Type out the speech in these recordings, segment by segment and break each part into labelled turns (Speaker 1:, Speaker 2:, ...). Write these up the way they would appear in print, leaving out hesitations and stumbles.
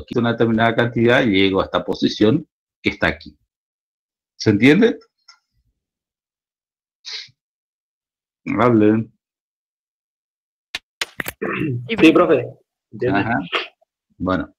Speaker 1: quito una determinada cantidad y llego a esta posición que está aquí. ¿Se entiende? Hablen.
Speaker 2: Sí, profe.
Speaker 1: Ajá. Bueno.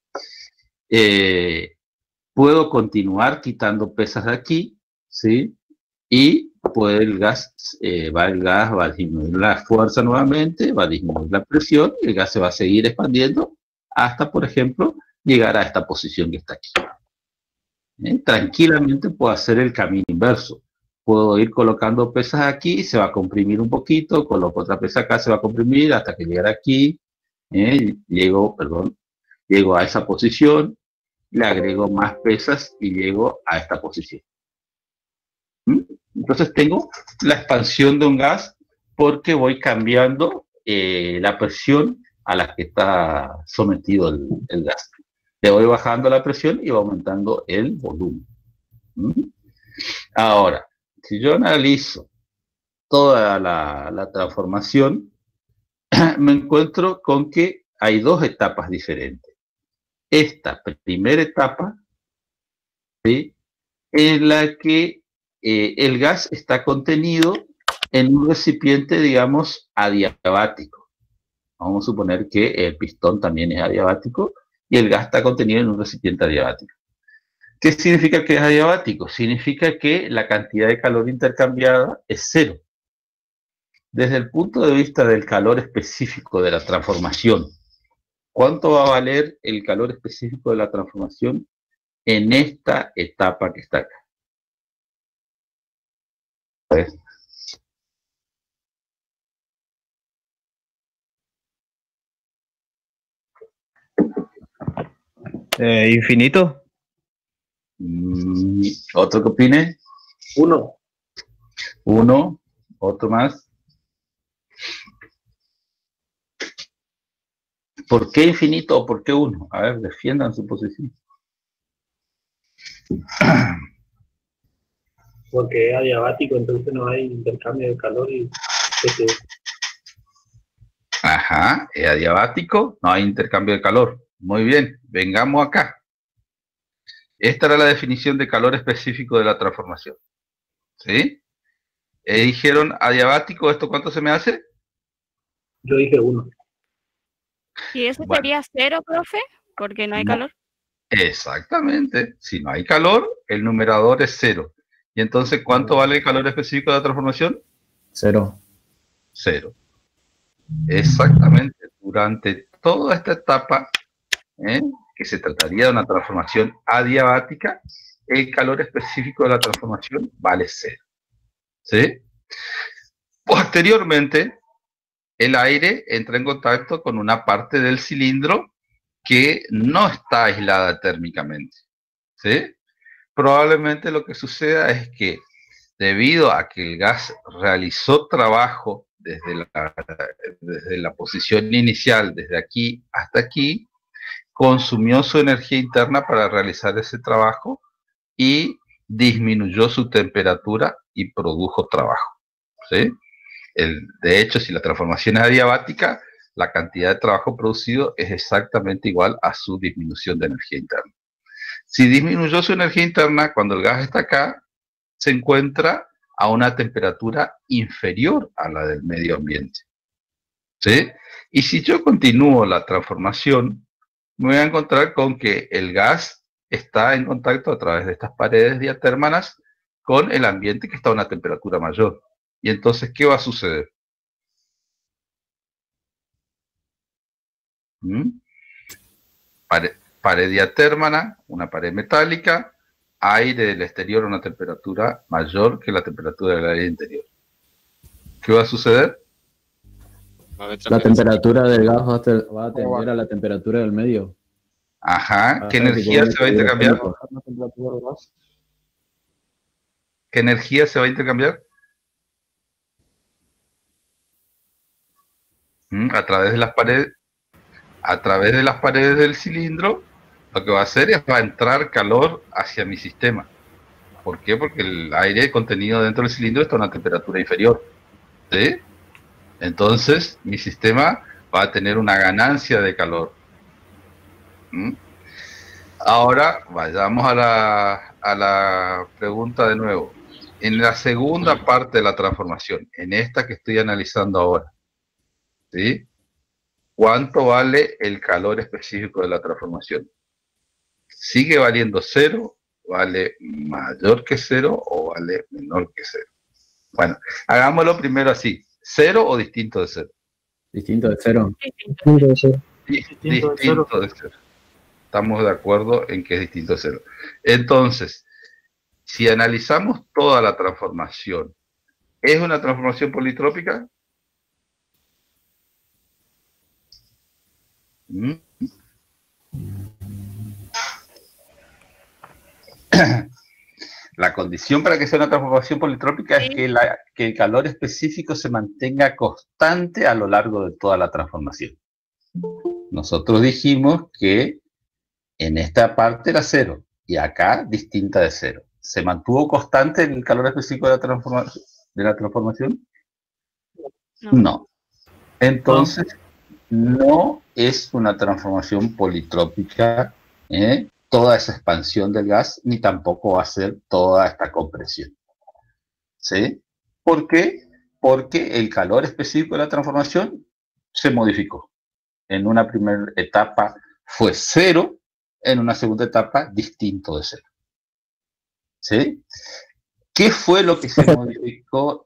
Speaker 1: Puedo continuar quitando pesas de aquí, ¿sí? Y puede el gas va a disminuir la fuerza nuevamente, va a disminuir la presión, y el gas se va a seguir expandiendo hasta, por ejemplo, llegar a esta posición que está aquí. Tranquilamente puedo hacer el camino inverso. Puedo ir colocando pesas aquí, se va a comprimir un poquito, coloco otra pesa acá, se va a comprimir hasta que llegar aquí, llego a esa posición, le agrego más pesas y llego a esta posición. Entonces tengo la expansión de un gas porque voy cambiando la presión a la que está sometido el gas. Le voy bajando la presión y va aumentando el volumen. Ahora, si yo analizo toda la transformación, me encuentro con que hay dos etapas diferentes. Esta primera etapa, ¿sí?, en la que el gas está contenido en un recipiente, digamos, adiabático. Vamos a suponer que el pistón también es adiabático y el gas está contenido en un recipiente adiabático. ¿Qué significa que es adiabático? Significa que la cantidad de calor intercambiada es cero. Desde el punto de vista del calor específico de la transformación, ¿cuánto va a valer el calor específico de la transformación en esta etapa que está acá?
Speaker 3: Infinito.
Speaker 1: ¿Otro que opine? Uno. ¿Otro más? ¿Por qué infinito o por qué uno? A ver, defiendan su posición.
Speaker 2: Porque es adiabático, entonces no hay intercambio de calor y...
Speaker 1: Ajá, es adiabático, no hay intercambio de calor. Muy bien, vengamos acá. Esta era la definición de calor específico de la transformación. ¿Sí? Dijeron adiabático, ¿esto cuánto se me hace?
Speaker 2: Yo dije 1.
Speaker 4: ¿Y eso sería 0, profe? Porque no hay calor.
Speaker 1: Exactamente. Si no hay calor, el numerador es 0. ¿Y entonces cuánto vale el calor específico de la transformación?
Speaker 5: 0.
Speaker 1: 0. Exactamente. Durante toda esta etapa, que se trataría de una transformación adiabática, el calor específico de la transformación vale 0. ¿Sí? Posteriormente, el aire entra en contacto con una parte del cilindro que no está aislada térmicamente. ¿Sí? Probablemente lo que suceda es que debido a que el gas realizó trabajo desde la posición inicial, desde aquí hasta aquí, consumió su energía interna para realizar ese trabajo y disminuyó su temperatura y produjo trabajo. ¿Sí? De hecho, si la transformación es adiabática, la cantidad de trabajo producido es exactamente igual a su disminución de energía interna. Si disminuyó su energía interna, cuando el gas está acá, se encuentra a una temperatura inferior a la del medio ambiente. ¿Sí? Y si yo continúo la transformación, me voy a encontrar con que el gas está en contacto a través de estas paredes diatérmanas con el ambiente que está a una temperatura mayor. Y entonces, ¿qué va a suceder? Pared diatérmana, una pared metálica, aire del exterior a una temperatura mayor que la temperatura del aire interior. ¿Qué va a suceder?
Speaker 5: La temperatura del gas va a tender a la temperatura del medio.
Speaker 1: Ajá. ¿Qué energía se va a intercambiar? ¿Qué energía se va a intercambiar? A través de las paredes del cilindro, lo que va a hacer es va a entrar calor hacia mi sistema. ¿Por qué? Porque el aire contenido dentro del cilindro está a una temperatura inferior. ¿Sí? Entonces, mi sistema va a tener una ganancia de calor. Ahora vayamos a la pregunta de nuevo. En la segunda parte de la transformación, en esta que estoy analizando ahora, ¿sí? ¿Cuánto vale el calor específico de la transformación? ¿Sigue valiendo cero? ¿Vale mayor que cero o vale menor que cero? Bueno, hagámoslo primero así. ¿Cero o distinto de cero?
Speaker 5: Distinto de cero.
Speaker 2: Distinto de cero.
Speaker 1: Distinto de cero. Estamos de acuerdo en que es distinto de cero. Entonces, si analizamos toda la transformación, ¿es una transformación politrópica? ¿Mm? La condición para que sea una transformación politrópica es que el calor específico se mantenga constante a lo largo de toda la transformación. Nosotros dijimos que en esta parte era cero y acá distinta de cero. ¿Se mantuvo constante el calor específico de la transformación? No. Entonces, no es una transformación politrópica, toda esa expansión del gas, ni tampoco va a ser toda esta compresión. ¿Sí? ¿Por qué? Porque el calor específico de la transformación se modificó. En una primera etapa fue cero, en una segunda etapa distinto de cero. ¿Sí? ¿Qué fue lo que se modificó?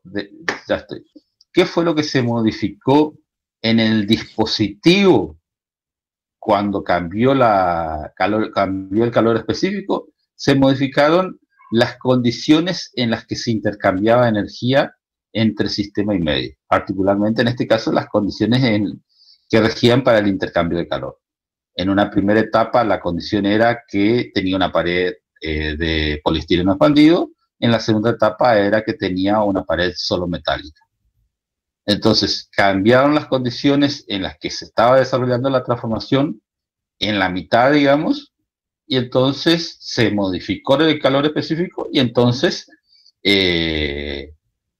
Speaker 1: ¿Qué fue lo que se modificó en el dispositivo cuando cambió el calor específico? Se modificaron las condiciones en las que se intercambiaba energía entre sistema y medio, particularmente en este caso las condiciones que regían para el intercambio de calor. En una primera etapa la condición era que tenía una pared de poliestireno expandido, en la segunda etapa era que tenía una pared solo metálica. Entonces cambiaron las condiciones en las que se estaba desarrollando la transformación en la mitad, digamos, y entonces se modificó el calor específico y entonces el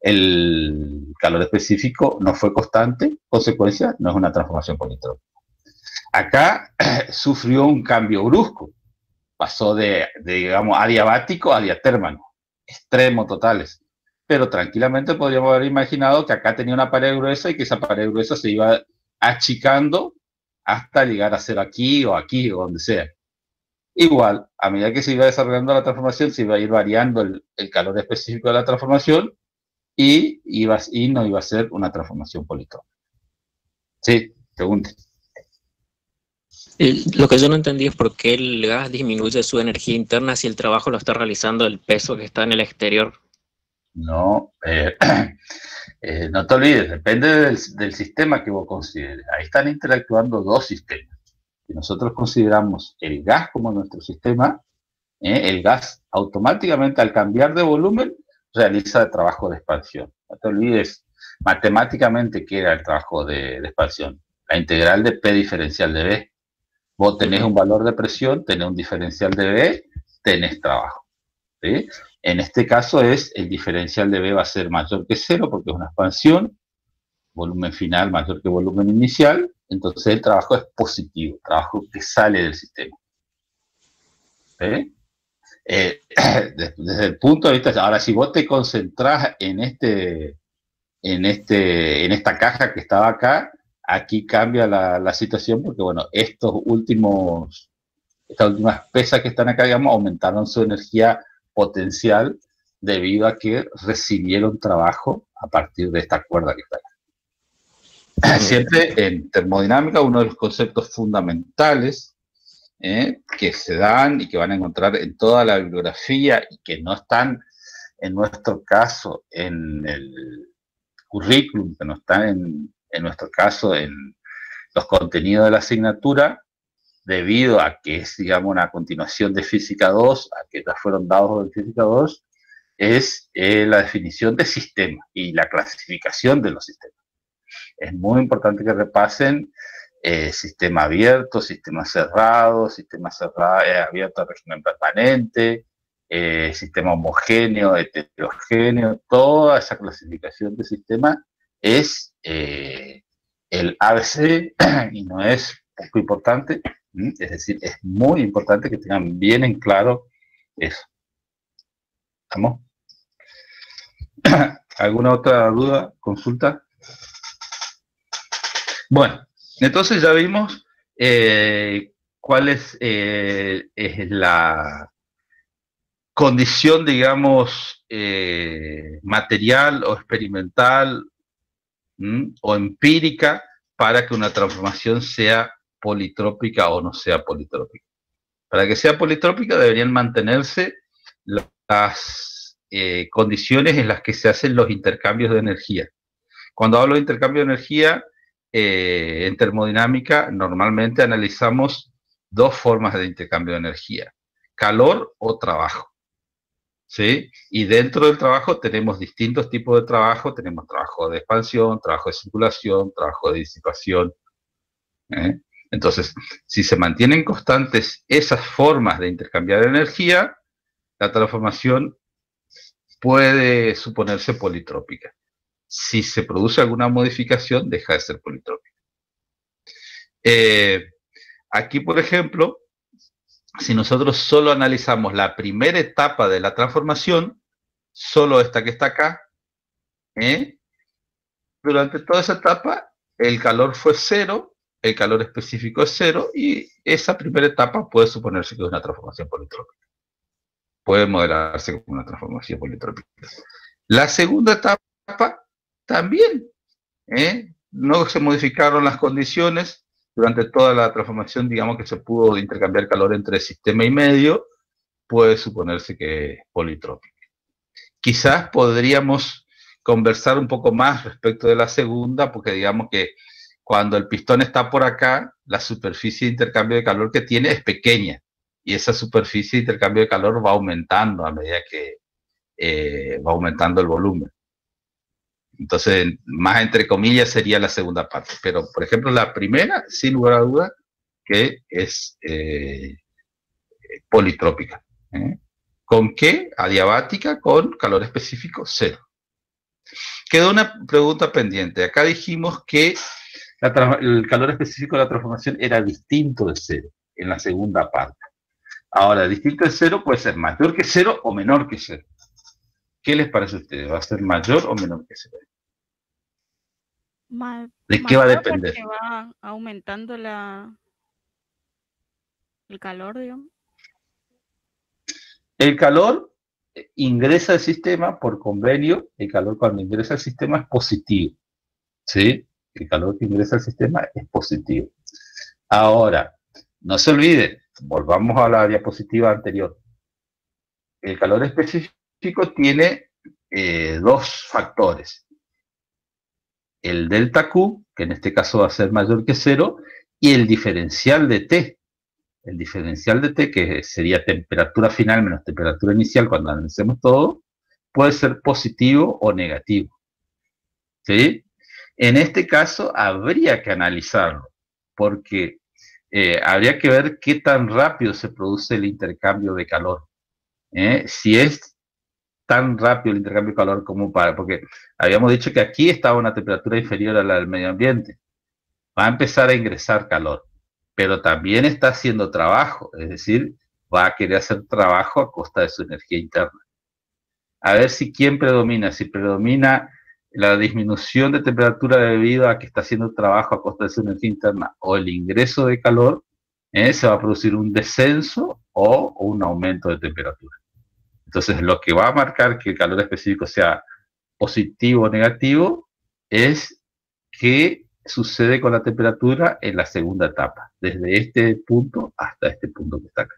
Speaker 1: calor específico no fue constante, consecuencia, no es una transformación politrópica. Acá sufrió un cambio brusco, pasó de digamos, adiabático a diatérmano, extremos totales, pero tranquilamente podríamos haber imaginado que acá tenía una pared gruesa y que esa pared gruesa se iba achicando hasta llegar a ser aquí o donde sea. Igual, a medida que se iba desarrollando la transformación, se iba a ir variando el calor específico de la transformación y no iba a ser una transformación politrópica. Sí, pregunte.
Speaker 3: Lo que yo no entendí es por qué el gas disminuye su energía interna si el trabajo lo está realizando el peso que está en el exterior.
Speaker 1: No, no te olvides, depende del sistema que vos consideres. Ahí están interactuando dos sistemas. Si nosotros consideramos el gas como nuestro sistema, el gas automáticamente al cambiar de volumen realiza el trabajo de expansión. No te olvides matemáticamente qué era el trabajo de expansión. La integral de P diferencial de B. Vos tenés un valor de presión, tenés un diferencial de B, tenés trabajo. ¿Sí? En este caso el diferencial de B va a ser mayor que cero porque es una expansión, volumen final mayor que volumen inicial, entonces el trabajo es positivo, trabajo que sale del sistema. ¿Sí? Desde el punto de vista, ahora si vos te concentrás en esta caja que estaba acá, aquí cambia la situación porque, bueno, estas últimas pesas que están acá, digamos, aumentaron su energía potencial debido a que recibieron trabajo a partir de esta cuerda que está acá. Siempre en termodinámica, uno de los conceptos fundamentales que se dan y que van a encontrar en toda la bibliografía y que no están, en nuestro caso, en el currículum, que no están en nuestro caso en los contenidos de la asignatura, debido a que es, digamos, una continuación de Física 2, a que ya fueron dados de Física 2, es la definición de sistema y la clasificación de los sistemas. Es muy importante que repasen sistema abierto, sistema cerrado, abierto a régimen permanente, sistema homogéneo, heterogéneo, toda esa clasificación de sistema es el ABC y no es poco importante, Es decir, es muy importante que tengan bien en claro eso. ¿Estamos? ¿Alguna otra duda, consulta? Bueno, entonces ya vimos cuál es la condición, digamos, material o experimental o empírica para que una transformación sea politrópica o no sea politrópica. Para que sea politrópica deberían mantenerse las condiciones en las que se hacen los intercambios de energía. Cuando hablo de intercambio de energía, en termodinámica normalmente analizamos dos formas de intercambio de energía: calor o trabajo. ¿Sí? Y dentro del trabajo tenemos distintos tipos de trabajo. Tenemos trabajo de expansión, trabajo de circulación, trabajo de disipación. Entonces, si se mantienen constantes esas formas de intercambiar energía, la transformación puede suponerse politrópica. Si se produce alguna modificación, deja de ser politrópica. Aquí, por ejemplo, si nosotros solo analizamos la primera etapa de la transformación, solo esta que está acá, durante toda esa etapa el calor fue cero, el calor específico es cero, y esa primera etapa puede suponerse que es una transformación politrópica. Puede modelarse como una transformación politrópica. La segunda etapa también, no se modificaron las condiciones. Durante toda la transformación, digamos que se pudo intercambiar calor entre sistema y medio, puede suponerse que es politrópica. Quizás podríamos conversar un poco más respecto de la segunda, porque digamos que cuando el pistón está por acá, la superficie de intercambio de calor que tiene es pequeña, y esa superficie de intercambio de calor va aumentando a medida que va aumentando el volumen. Entonces, más entre comillas sería la segunda parte. Pero, por ejemplo, la primera, sin lugar a duda, que es politrópica. ¿Con qué? Adiabática con calor específico cero. Quedó una pregunta pendiente. Acá dijimos que el calor específico de la transformación era distinto de cero en la segunda parte. Ahora, distinto de cero puede ser mayor que cero o menor que cero. ¿Qué les parece a ustedes? ¿Va a ser mayor o menor que cero? ¿De qué va a depender?
Speaker 4: Porque va aumentando el calor, digamos.
Speaker 1: El calor ingresa al sistema por convenio. El calor cuando ingresa al sistema es positivo. ¿Sí? El calor que ingresa al sistema es positivo. Ahora, no se olviden, volvamos a la diapositiva anterior. El calor específico tiene dos factores: el delta Q, que en este caso va a ser mayor que cero, y el diferencial de T. El diferencial de T, que sería temperatura final menos temperatura inicial cuando analicemos todo, puede ser positivo o negativo. ¿Sí? En este caso habría que analizarlo, porque habría que ver qué tan rápido se produce el intercambio de calor. Si es tan rápido el intercambio de calor como porque habíamos dicho que aquí estaba una temperatura inferior a la del medio ambiente. Va a empezar a ingresar calor, pero también está haciendo trabajo, es decir, va a querer hacer trabajo a costa de su energía interna. A ver si quién predomina, si predomina la disminución de temperatura debido a que está haciendo trabajo a costa de su energía interna o el ingreso de calor, se va a producir un descenso o un aumento de temperatura. Entonces, lo que va a marcar que el calor específico sea positivo o negativo es qué sucede con la temperatura en la segunda etapa, desde este punto hasta este punto que está acá.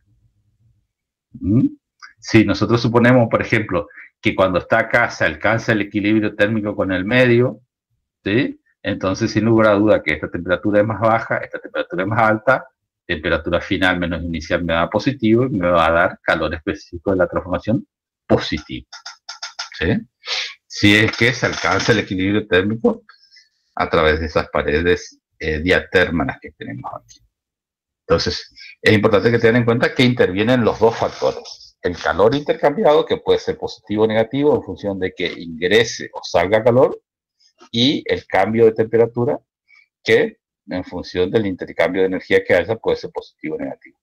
Speaker 1: Si nosotros suponemos, por ejemplo, que cuando está acá se alcanza el equilibrio térmico con el medio, ¿sí? Entonces, sin lugar a duda que esta temperatura es más baja, esta temperatura es más alta, temperatura final menos inicial me da positivo y me va a dar calor específico de la transformación positivo. ¿Sí? Si es que se alcanza el equilibrio térmico a través de esas paredes diatérmanas que tenemos aquí. Entonces, es importante que tengan en cuenta que intervienen los dos factores. El calor intercambiado, que puede ser positivo o negativo en función de que ingrese o salga calor, y el cambio de temperatura, que en función del intercambio de energía que haya, puede ser positivo o negativo.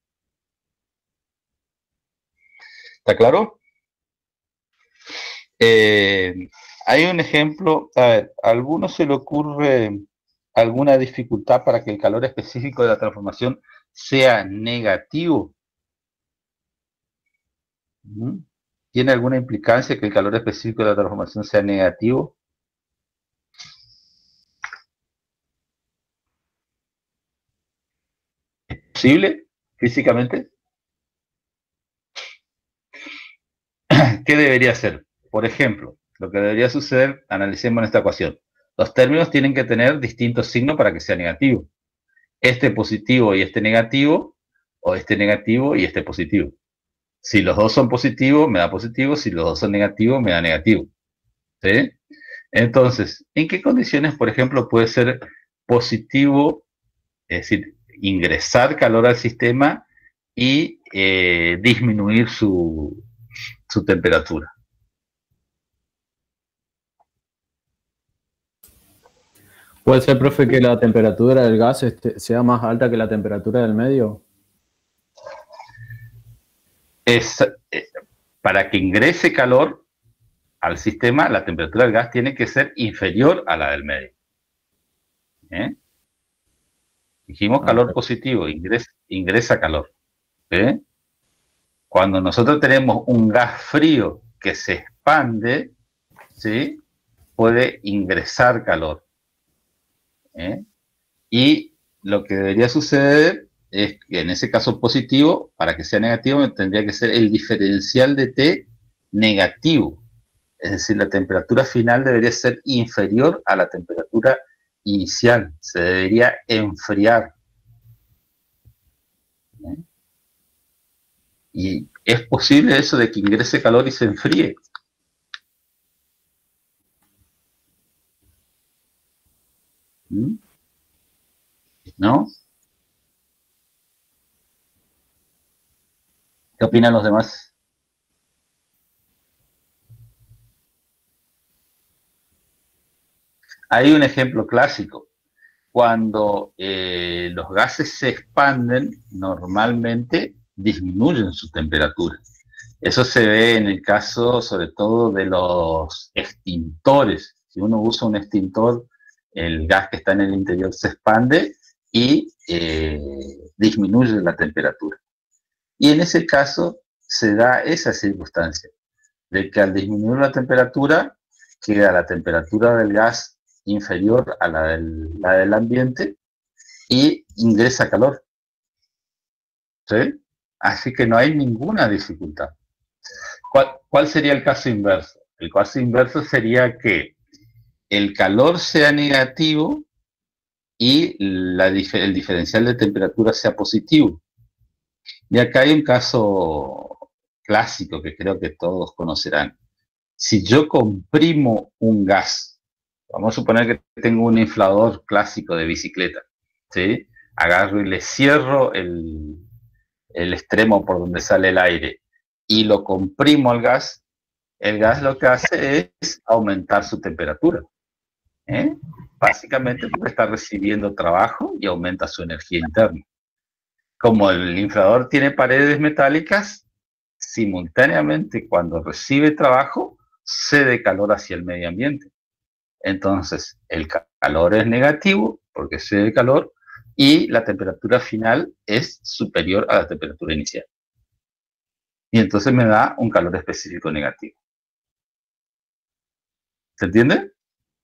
Speaker 1: ¿Está claro? Hay un ejemplo, a ver, ¿a alguno se le ocurre alguna dificultad para que el calor específico de la transformación sea negativo? ¿Tiene alguna implicancia que el calor específico de la transformación sea negativo? ¿Es posible físicamente? ¿Qué debería ser? Por ejemplo, lo que debería suceder, analicemos en esta ecuación. Los términos tienen que tener distintos signos para que sea negativo. Este positivo y este negativo, o este negativo y este positivo. Si los dos son positivos, me da positivo. Si los dos son negativos, me da negativo. ¿Sí? Entonces, ¿en qué condiciones, por ejemplo, puede ser positivo, es decir, ingresar calor al sistema y disminuir su temperatura?
Speaker 5: ¿Puede ser, profe, que la temperatura del gas sea más alta que la temperatura del medio?
Speaker 1: Para que ingrese calor al sistema, la temperatura del gas tiene que ser inferior a la del medio. Dijimos calor positivo, ingresa calor. Cuando nosotros tenemos un gas frío que se expande, ¿sí?, puede ingresar calor. Y lo que debería suceder es que en ese caso positivo, para que sea negativo, tendría que ser el diferencial de T negativo. Es decir, la temperatura final debería ser inferior a la temperatura inicial. Se debería enfriar. Y es posible eso de que ingrese calor y se enfríe. ¿No? ¿Qué opinan los demás? Hay un ejemplo clásico. Cuando los gases se expanden, normalmente disminuyen su temperatura. Eso se ve en el caso, sobre todo, de los extintores. Si uno usa un extintor, el gas que está en el interior se expande y disminuye la temperatura. Y en ese caso se da esa circunstancia, de que al disminuir la temperatura, queda la temperatura del gas inferior a la del ambiente y ingresa calor. ¿Sí? Así que no hay ninguna dificultad. ¿Cuál sería el caso inverso? El caso inverso sería que el calor sea negativo y el diferencial de temperatura sea positivo. Y acá hay un caso clásico que creo que todos conocerán. Si yo comprimo un gas, vamos a suponer que tengo un inflador clásico de bicicleta, ¿sí? Agarro y le cierro el extremo por donde sale el aire y lo comprimo al gas, el gas lo que hace es aumentar su temperatura. Básicamente porque está recibiendo trabajo y aumenta su energía interna. Como el inflador tiene paredes metálicas, simultáneamente cuando recibe trabajo, cede calor hacia el medio ambiente. Entonces, el calor es negativo porque cede calor y la temperatura final es superior a la temperatura inicial. Y entonces me da un calor específico negativo. ¿Se entiende?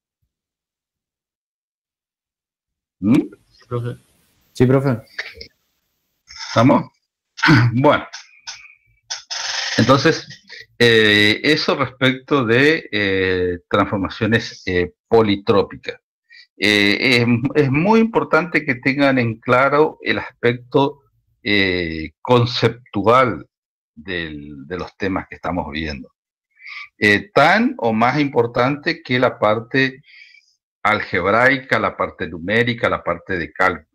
Speaker 2: Profe.
Speaker 5: Sí, profe.
Speaker 1: ¿Estamos? Bueno. Entonces, eso respecto de transformaciones politrópicas. Es muy importante que tengan en claro el aspecto conceptual de los temas que estamos viendo. Tan o más importante que la parte algebraica, la parte numérica, la parte de cálculo.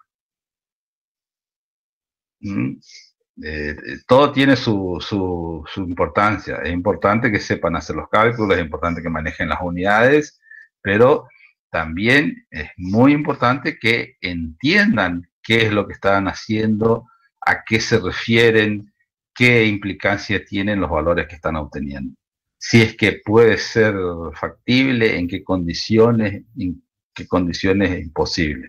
Speaker 1: Todo tiene su importancia. Es importante que sepan hacer los cálculos, es importante que manejen las unidades, pero también es muy importante que entiendan qué es lo que están haciendo, a qué se refieren, qué implicancia tienen los valores que están obteniendo. Si es que puede ser factible, en qué condiciones es imposible.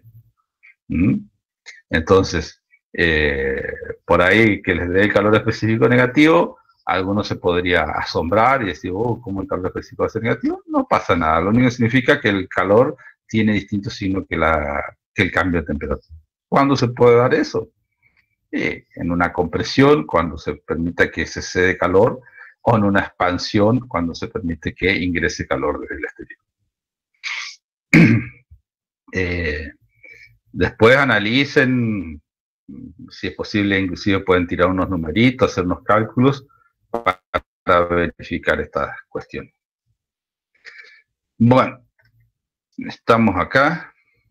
Speaker 1: Entonces, por ahí que les dé el calor específico negativo, algunos se podría asombrar y decir, oh, ¿cómo el calor específico va a ser negativo? No pasa nada, lo único que significa que el calor tiene distintos signos que el cambio de temperatura. ¿Cuándo se puede dar eso? En una compresión, cuando se permita que se cede calor, o en una expansión, cuando se permite que ingrese calor desde el exterior. Después analicen, si es posible, inclusive pueden tirar unos numeritos, hacer unos cálculos para verificar estas cuestiones. Bueno, estamos acá.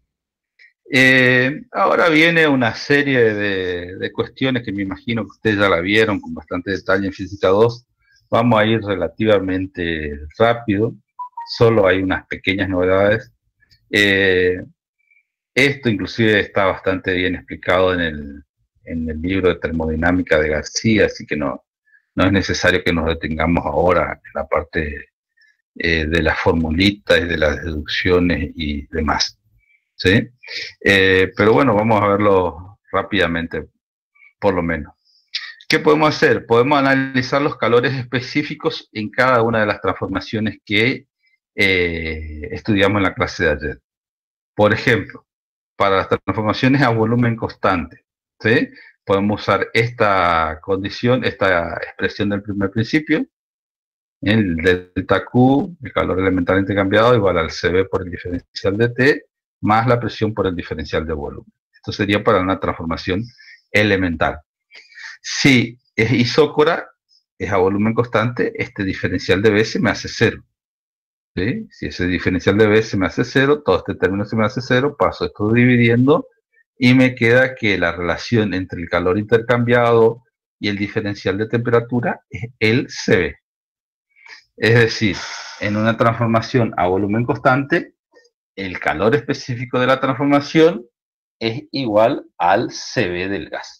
Speaker 1: Ahora viene una serie de cuestiones que me imagino que ustedes ya la vieron con bastante detalle en Física 2. Vamos a ir relativamente rápido, solo hay unas pequeñas novedades. Esto inclusive está bastante bien explicado en el libro de termodinámica de García, así que no es necesario que nos detengamos ahora en la parte de las formulitas y de las deducciones y demás, ¿sí? Pero bueno, vamos a verlo rápidamente, por lo menos. ¿Qué podemos hacer? Podemos analizar los calores específicos en cada una de las transformaciones que estudiamos en la clase de ayer. Por ejemplo, para las transformaciones a volumen constante, ¿sí? Podemos usar esta condición, esta expresión del primer principio, el delta Q, el calor elemental intercambiado, igual al CB por el diferencial de T, más la presión por el diferencial de volumen. Esto sería para una transformación elemental. Si es isócora, es a volumen constante, este diferencial de B se me hace 0. ¿Sí? Si ese diferencial de B se me hace 0, todo este término se me hace 0, paso esto dividiendo y me queda que la relación entre el calor intercambiado y el diferencial de temperatura es el CB. Es decir, en una transformación a volumen constante, el calor específico de la transformación es igual al CB del gas.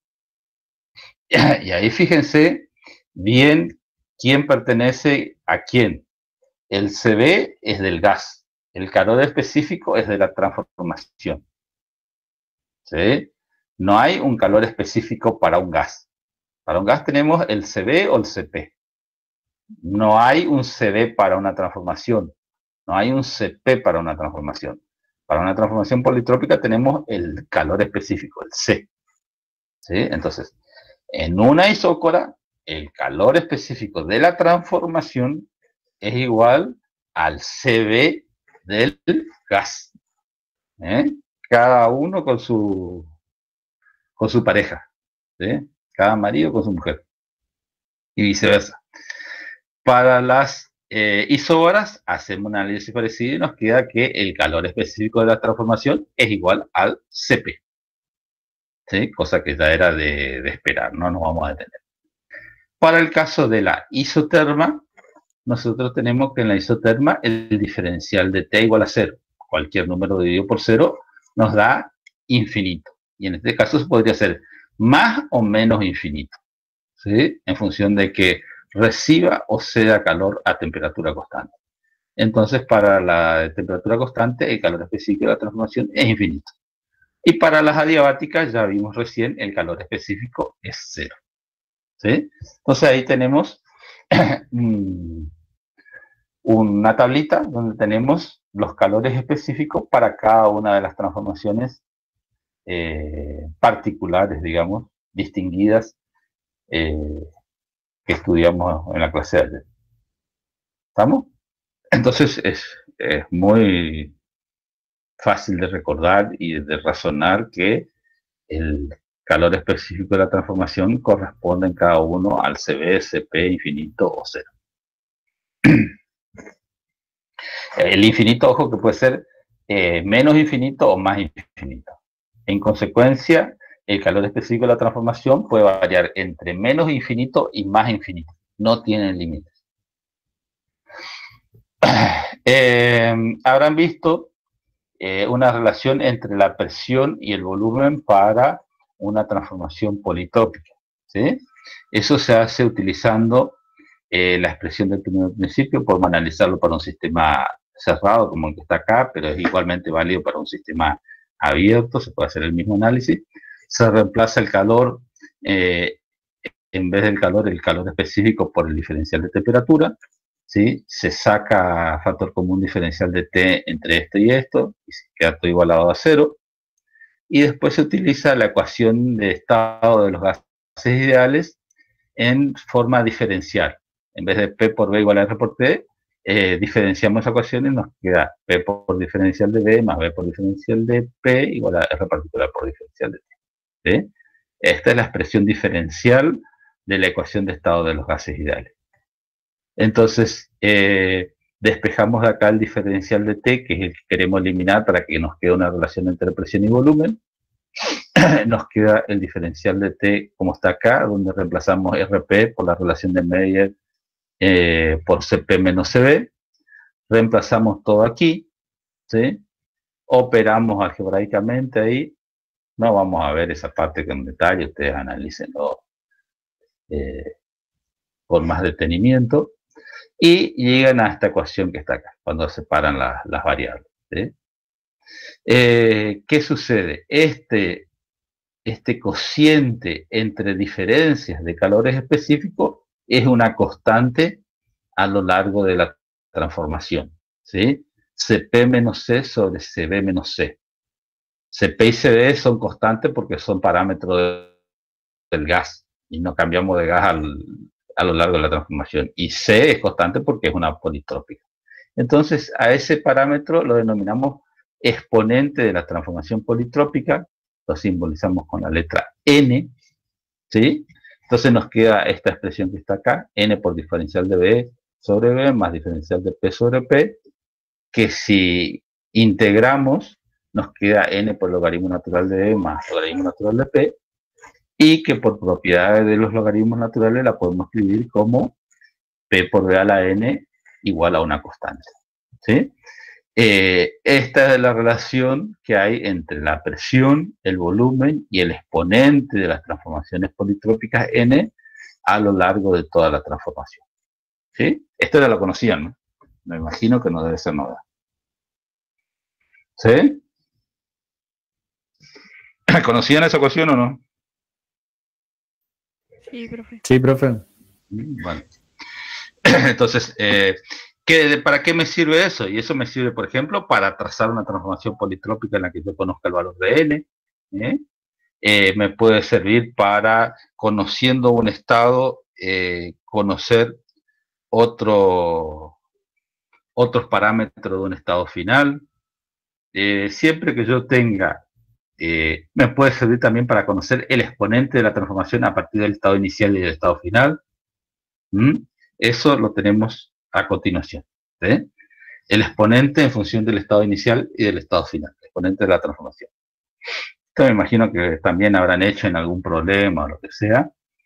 Speaker 1: Y ahí fíjense bien quién pertenece a quién. El CB es del gas, el calor específico es de la transformación. ¿Sí? No hay un calor específico para un gas. Para un gas tenemos el CB o el CP. No hay un CB para una transformación. No hay un CP para una transformación. Para una transformación politrópica tenemos el calor específico, el C. ¿Sí? Entonces, en una isócora, el calor específico de la transformación es igual al CB del gas. Cada uno con su pareja. ¿Sí? Cada marido con su mujer. Y viceversa. Para las isóbaras, hacemos un análisis parecido y nos queda que el calor específico de la transformación es igual al CP. ¿Sí? Cosa que ya era de esperar, no nos vamos a detener. Para el caso de la isoterma, nosotros tenemos que en la isoterma el diferencial de T igual a 0. Cualquier número dividido por 0 nos da infinito. Y en este caso podría ser más o menos infinito, ¿sí? En función de que reciba o ceda calor a temperatura constante. Entonces, para la temperatura constante, el calor específico de la transformación es infinito. Y para las adiabáticas, ya vimos recién, el calor específico es 0. ¿Sí? Entonces ahí tenemos una tablita donde tenemos los calores específicos para cada una de las transformaciones particulares, digamos, distinguidas que estudiamos en la clase de ayer. ¿Estamos? Entonces es muy fácil de recordar y de razonar que el calor específico de la transformación corresponde en cada uno al CB, CP, infinito o 0. El infinito, ojo, que puede ser menos infinito o más infinito. En consecuencia, el calor específico de la transformación puede variar entre menos infinito y más infinito. No tienen límites. Habrán visto una relación entre la presión y el volumen para una transformación politrópica, ¿sí? Eso se hace utilizando la expresión del primer principio. Podemos analizarlo para un sistema cerrado como el que está acá, pero es igualmente válido para un sistema abierto, se puede hacer el mismo análisis. Se reemplaza el calor, en vez del calor, el calor específico por el diferencial de temperatura, ¿sí? Se saca factor común diferencial de T entre esto y esto, y se queda todo igualado a cero. Y después se utiliza la ecuación de estado de los gases ideales en forma diferencial. En vez de P por B igual a R por T, diferenciamos esa ecuación y nos queda P por diferencial de B más B por diferencial de P igual a R particular por diferencial de T. ¿Sí? Esta es la expresión diferencial de la ecuación de estado de los gases ideales. Entonces, despejamos de acá el diferencial de T, que es el que queremos eliminar para que nos quede una relación entre presión y volumen. Nos queda el diferencial de T como está acá, donde reemplazamos RP por la relación de Meyer por CP menos CB. Reemplazamos todo aquí, ¿sí? Operamos algebraicamente ahí. No vamos a ver esa parte con detalle, ustedes analícenlo con más detenimiento. Y llegan a esta ecuación que está acá, cuando separan las variables, ¿sí? ¿Qué sucede? Este cociente entre diferencias de calores específicos es una constante a lo largo de la transformación, ¿sí? Cp menos C sobre Cb menos C. Cp y Cb son constantes porque son parámetros del gas y no cambiamos de gas a lo largo de la transformación. Y C es constante porque es una politrópica. Entonces, a ese parámetro lo denominamos exponente de la transformación politrópica, lo simbolizamos con la letra N, ¿sí? Entonces nos queda esta expresión que está acá, N por diferencial de B sobre B más diferencial de P sobre P, que si integramos, nos queda N por logaritmo natural de B más logaritmo natural de P, y que por propiedades de los logaritmos naturales la podemos escribir como P por B a la N igual a una constante, ¿sí? Esta es la relación que hay entre la presión, el volumen y el exponente de las transformaciones politrópicas N a lo largo de toda la transformación, ¿sí? Esto ya lo conocían, ¿no? Me imagino que no debe ser novedad. ¿Sí? ¿Conocían esa ecuación o no?
Speaker 4: Sí, profe.
Speaker 5: Sí, profe.
Speaker 1: Bueno. Entonces, ¿para qué me sirve eso? Y eso me sirve, por ejemplo, para trazar una transformación politrópica en la que yo conozca el valor de N. Me puede servir para, conociendo un estado, conocer otros parámetros de un estado final. Siempre que yo tenga, me puede servir también para conocer el exponente de la transformación a partir del estado inicial y del estado final. Eso lo tenemos a continuación, ¿sí? El exponente en función del estado inicial y del estado final, el exponente de la transformación. Esto me imagino que también habrán hecho en algún problema o lo que sea.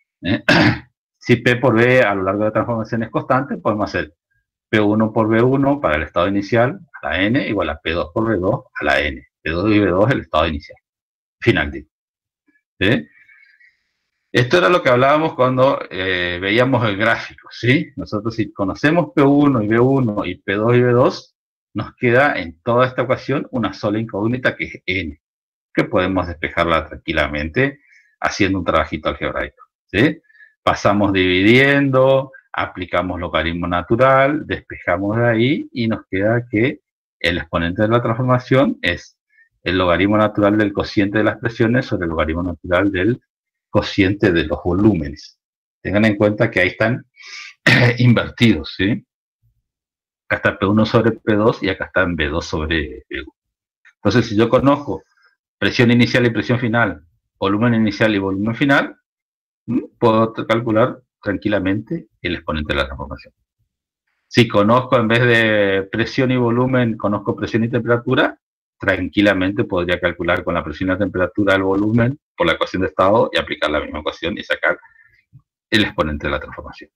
Speaker 1: Si P por B a lo largo de la transformación es constante, podemos hacer P1 por B1 para el estado inicial a la N igual a P2 por B2 a la N. P2 y B2 es el estado inicial. Final, digo. ¿Sí? Esto era lo que hablábamos cuando veíamos el gráfico, ¿sí? Nosotros si conocemos P1 y B1 y P2 y B2, nos queda en toda esta ecuación una sola incógnita que es N, que podemos despejarla tranquilamente haciendo un trabajito algebraico, ¿sí? Pasamos dividiendo, aplicamos logaritmo natural, despejamos de ahí y nos queda que el exponente de la transformación es el logaritmo natural del cociente de las presiones sobre el logaritmo natural del cociente de los volúmenes. Tengan en cuenta que ahí están invertidos, ¿sí? Acá está P1 sobre P2 y acá está en B2 sobre B1. Entonces, si yo conozco presión inicial y presión final, volumen inicial y volumen final, puedo calcular tranquilamente el exponente de la transformación. Si conozco en vez de presión y volumen, conozco presión y temperatura, tranquilamente podría calcular con la presión y la temperatura del volumen por la ecuación de estado y aplicar la misma ecuación y sacar el exponente de la transformación.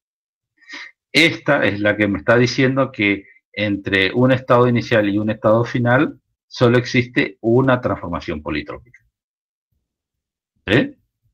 Speaker 1: Esta es la que me está diciendo que entre un estado inicial y un estado final solo existe una transformación politrópica. ¿Sí?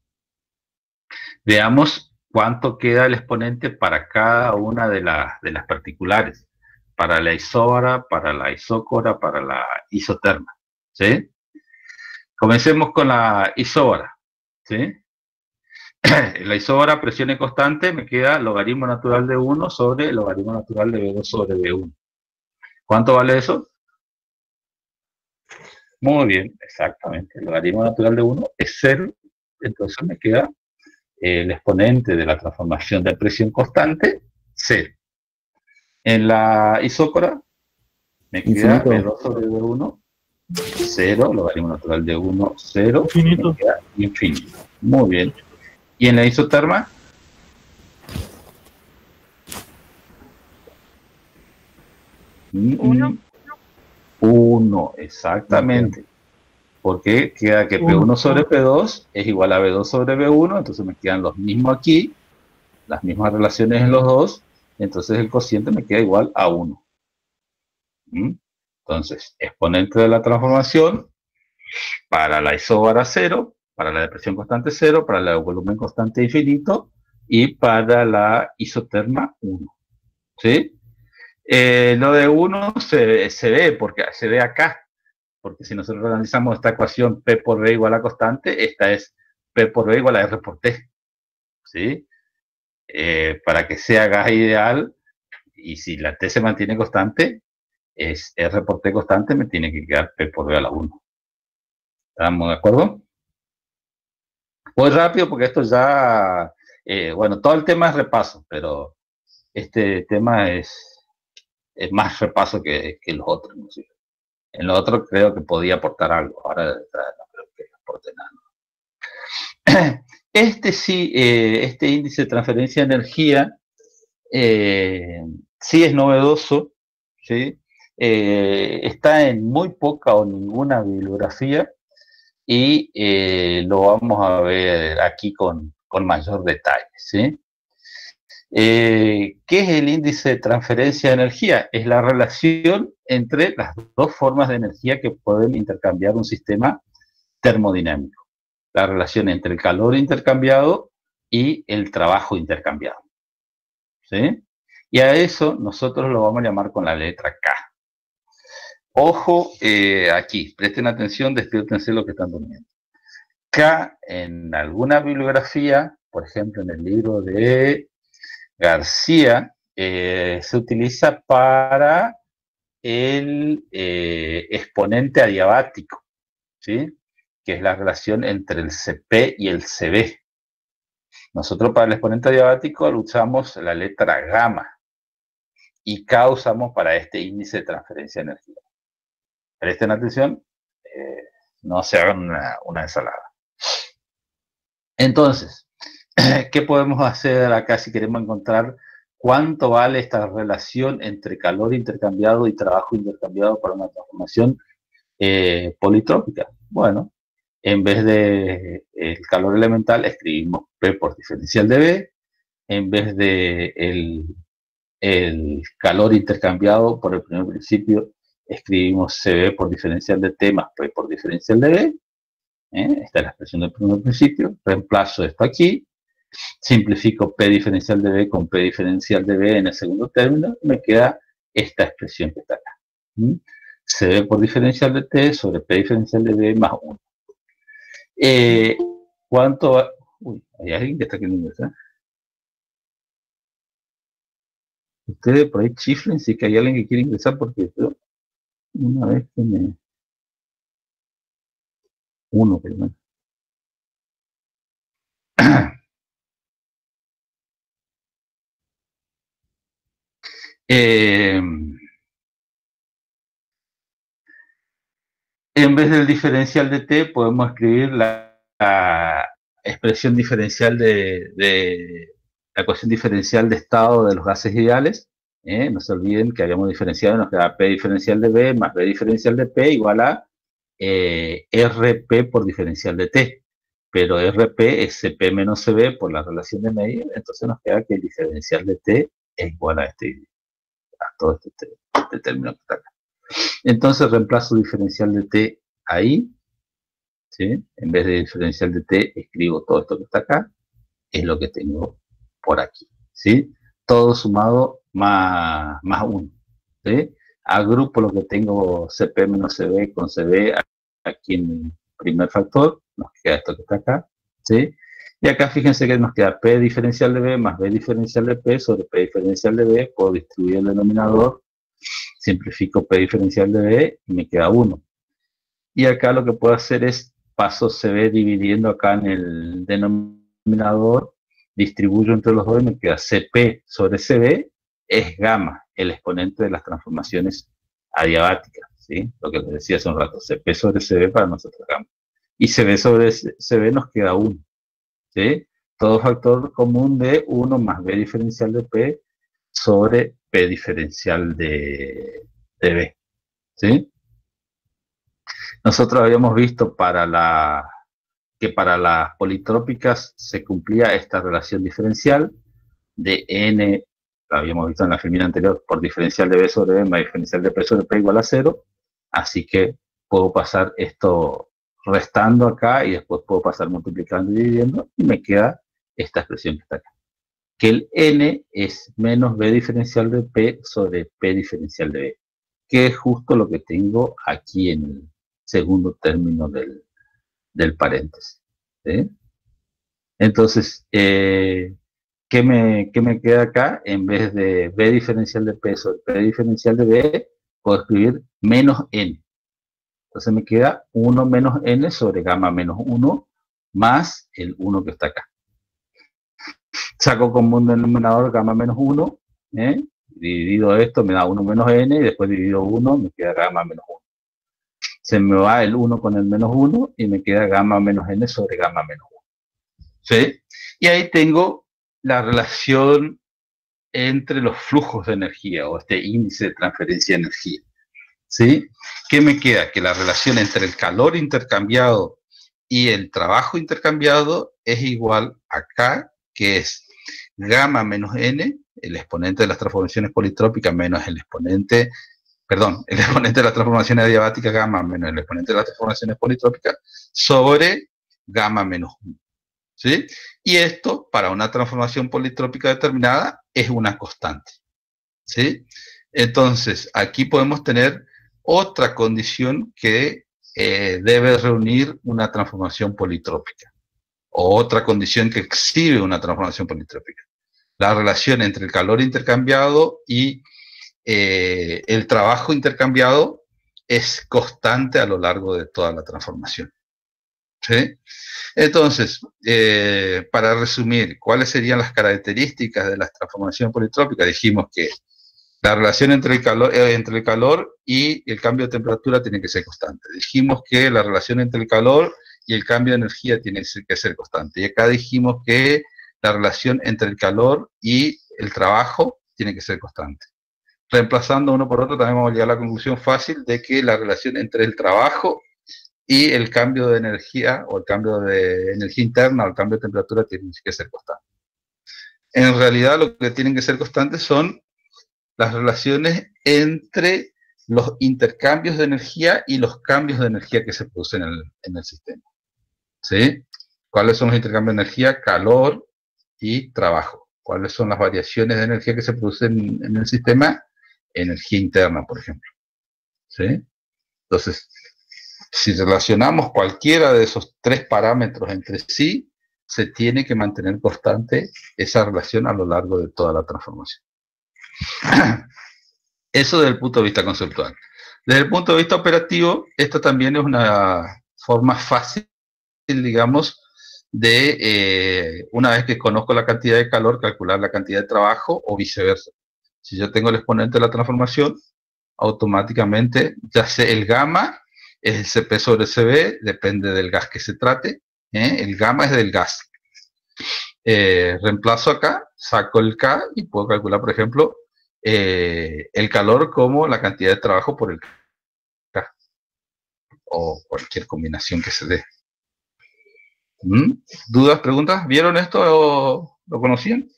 Speaker 1: Veamos cuánto queda el exponente para cada una de las particulares, para la isóbara, para la isócora, para la isoterma. ¿Sí? Comencemos con la isóbara. ¿Sí? La isóbara, presión en constante, me queda logaritmo natural de 1 sobre logaritmo natural de B2 sobre B1. ¿Cuánto vale eso? Muy bien, exactamente. El logaritmo natural de 1 es 0. Entonces me queda el exponente de la transformación de presión constante, 0. En la isócora me queda B2 sobre B1, 0. Logaritmo natural de 1, 0.
Speaker 2: Infinito.
Speaker 1: Me queda infinito. Muy bien. ¿Y en la isoterma?
Speaker 4: Uno.
Speaker 1: 1, exactamente. Porque queda que P1 sobre P2 es igual a B2 sobre B1, entonces me quedan los mismos aquí, las mismas relaciones en los dos, entonces el cociente me queda igual a 1. Entonces, exponente de la transformación para la isóbara 0, para la depresión constante 0, para el volumen constante infinito y para la isoterma 1. ¿Sí? Lo de 1 se ve, porque se ve acá, porque si nosotros analizamos esta ecuación P por B igual a constante, esta es P por B igual a R por T. ¿Sí? Para que sea gas ideal, y si la T se mantiene constante, es R por T constante, me tiene que quedar P por B a la 1. ¿Estamos de acuerdo? Voy rápido porque esto ya, bueno, todo el tema es repaso, pero este tema es más repaso que los otros, ¿no? En los otros creo que podía aportar algo, ahora no creo que aporte nada. Este índice de transferencia de energía sí es novedoso, ¿sí? Está en muy poca o ninguna bibliografía y lo vamos a ver aquí con mayor detalle, ¿sí? ¿Qué es el índice de transferencia de energía? Es la relación entre las dos formas de energía que pueden intercambiar un sistema termodinámico. La relación entre el calor intercambiado y el trabajo intercambiado. ¿Sí? Y a eso nosotros lo vamos a llamar con la letra K. Ojo aquí, presten atención, despiértense lo que están durmiendo. K en alguna bibliografía, por ejemplo en el libro de García, se utiliza para el exponente adiabático, ¿sí? Que es la relación entre el CP y el CB. Nosotros para el exponente adiabático usamos la letra gamma y K usamos para este índice de transferencia de energía. Presten atención, no se hagan una ensalada. Entonces, ¿qué podemos hacer acá si queremos encontrar cuánto vale esta relación entre calor intercambiado y trabajo intercambiado para una transformación politrópica? Bueno, en vez de el calor elemental escribimos P por diferencial de B, en vez de el calor intercambiado por el primer principio escribimos CB por diferencial de T más P por diferencial de B. Esta es la expresión del primer principio. Reemplazo esto aquí. Simplifico P diferencial de B con P diferencial de B en el segundo término. Y me queda esta expresión que está acá. CB por diferencial de T sobre P diferencial de B más 1. ¿Cuánto? Uy, hay alguien que está queriendo ingresar. Ustedes por ahí chiflen si que hay alguien que quiere ingresar porque yo, una vez que me... Uno primero. En vez del diferencial de T podemos escribir la expresión diferencial de la ecuación diferencial de estado de los gases ideales. No se olviden que habíamos diferenciado, nos queda P diferencial de B más B diferencial de P igual a RP por diferencial de T. Pero RP es CP menos CB por la relación de medio, entonces nos queda que el diferencial de T es igual a todo este término que está acá. Entonces reemplazo diferencial de t ahí, ¿sí? En vez de diferencial de t, escribo todo esto que está acá, es lo que tengo por aquí, ¿sí? Todo sumado más 1, ¿sí? Agrupo lo que tengo CP menos CB con CB aquí en el primer factor, nos queda esto que está acá, ¿sí? Y acá fíjense que nos queda P diferencial de B más B diferencial de P sobre P diferencial de B, puedo distribuir el denominador, simplifico P diferencial de B y me queda 1. Y acá lo que puedo hacer es paso CB dividiendo acá en el denominador, distribuyo entre los dos y me queda CP sobre CB es gamma, el exponente de las transformaciones adiabáticas, ¿sí? Lo que les decía hace un rato, CP sobre CB para nosotros gamma. Y CB sobre CB nos queda 1, ¿sí? Todo factor común de 1 más B diferencial de P sobre P diferencial de B, ¿sí? Nosotros habíamos visto que para las politrópicas se cumplía esta relación diferencial de n, lo habíamos visto en la fórmula anterior, por diferencial de B sobre B más diferencial de P sobre P igual a 0, así que puedo pasar esto restando acá y después puedo pasar multiplicando y dividiendo y me queda esta expresión que está acá, que el n es menos B diferencial de P sobre P diferencial de B, que es justo lo que tengo aquí en el segundo término del paréntesis, ¿sí? Entonces, ¿qué me queda acá? En vez de B diferencial de P sobre P diferencial de B, puedo escribir menos n. Entonces me queda 1 menos n sobre gamma menos 1 más el 1 que está acá. Saco como un denominador gamma menos 1, dividido esto me da 1 menos n y después divido 1, me queda gamma menos 1. Se me va el 1 con el menos 1 y me queda gamma menos n sobre gamma menos 1. ¿Sí? Y ahí tengo la relación entre los flujos de energía o este índice de transferencia de energía. ¿Sí? ¿Qué me queda? Que la relación entre el calor intercambiado y el trabajo intercambiado es igual acá, que es gamma menos n, el exponente de las transformaciones politrópicas menos el exponente de las transformaciones adiabáticas gamma menos el exponente de las transformaciones politrópicas sobre gamma menos 1. ¿Sí? Y esto, para una transformación politrópica determinada, es una constante. ¿Sí? Entonces, aquí podemos tener otra condición que debe reunir una transformación politrópica, o otra condición que exhibe una transformación politrópica. La relación entre el calor intercambiado y el trabajo intercambiado es constante a lo largo de toda la transformación. ¿Sí? Entonces, para resumir, ¿cuáles serían las características de la transformación politrópica? Dijimos que la relación entre el calor y el cambio de temperatura tiene que ser constante. Dijimos que la relación entre el calor y el cambio de energía tiene que ser constante. Y acá dijimos que la relación entre el calor y el trabajo tiene que ser constante. Reemplazando uno por otro, también vamos a llegar a la conclusión fácil de que la relación entre el trabajo y el cambio de energía, o el cambio de energía interna, o el cambio de temperatura, tiene que ser constante. En realidad, lo que tienen que ser constantes son las relaciones entre los intercambios de energía y los cambios de energía que se producen en el sistema. ¿Sí? ¿Cuáles son los intercambios de energía? Calor y trabajo. ¿Cuáles son las variaciones de energía que se producen en el sistema? Energía interna, por ejemplo. ¿Sí? Entonces, si relacionamos cualquiera de esos tres parámetros entre sí, se tiene que mantener constante esa relación a lo largo de toda la transformación. Eso desde el punto de vista conceptual. Desde el punto de vista operativo, esto también es una forma fácil, digamos, de, una vez que conozco la cantidad de calor, calcular la cantidad de trabajo o viceversa. Si yo tengo el exponente de la transformación, automáticamente ya sé el gamma, es el CP sobre CB, depende del gas que se trate. El gamma es del gas. Reemplazo acá, saco el K y puedo calcular, por ejemplo, el calor como la cantidad de trabajo por el K. O cualquier combinación que se dé. ¿Dudas, preguntas? ¿Vieron esto o lo conocían?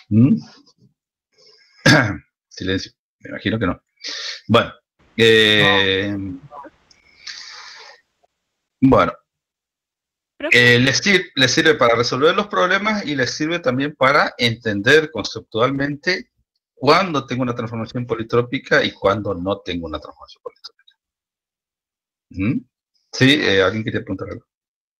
Speaker 1: ¿Mm? Silencio, me imagino que no. Bueno, bueno, les sirve para resolver los problemas y les sirve también para entender conceptualmente cuándo tengo una transformación politrópica y cuándo no tengo una transformación politrópica. ¿Mm? Sí, ¿alguien quería preguntar algo?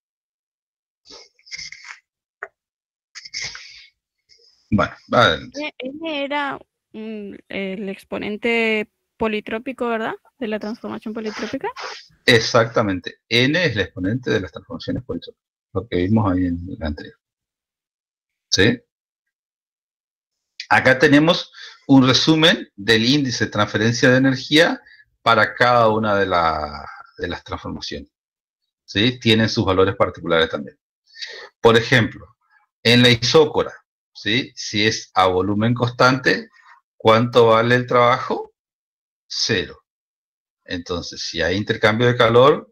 Speaker 1: Bueno, adelante.
Speaker 4: N era el exponente politrópico, ¿verdad? De la transformación politrópica.
Speaker 1: Exactamente. N es el exponente de las transformaciones politrópicas, lo que vimos ahí en la anterior. ¿Sí? Acá tenemos un resumen del índice de transferencia de energía para cada una de las transformaciones. ¿Sí? Tienen sus valores particulares también. Por ejemplo, en la isócora, ¿sí? Si es a volumen constante, ¿cuánto vale el trabajo? 0. Entonces, si hay intercambio de calor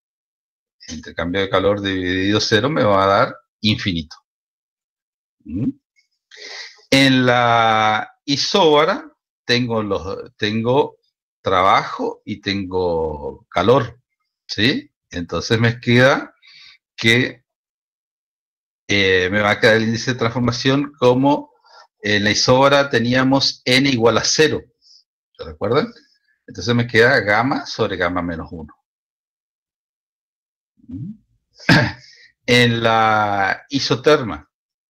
Speaker 1: dividido 0 me va a dar infinito. ¿Mm? En la isóbara tengo trabajo y tengo calor, ¿sí? Entonces me queda que me va a quedar el índice de transformación como en la isóbara teníamos n igual a 0. ¿Se recuerdan? Entonces me queda gamma sobre gamma menos 1. En la isoterma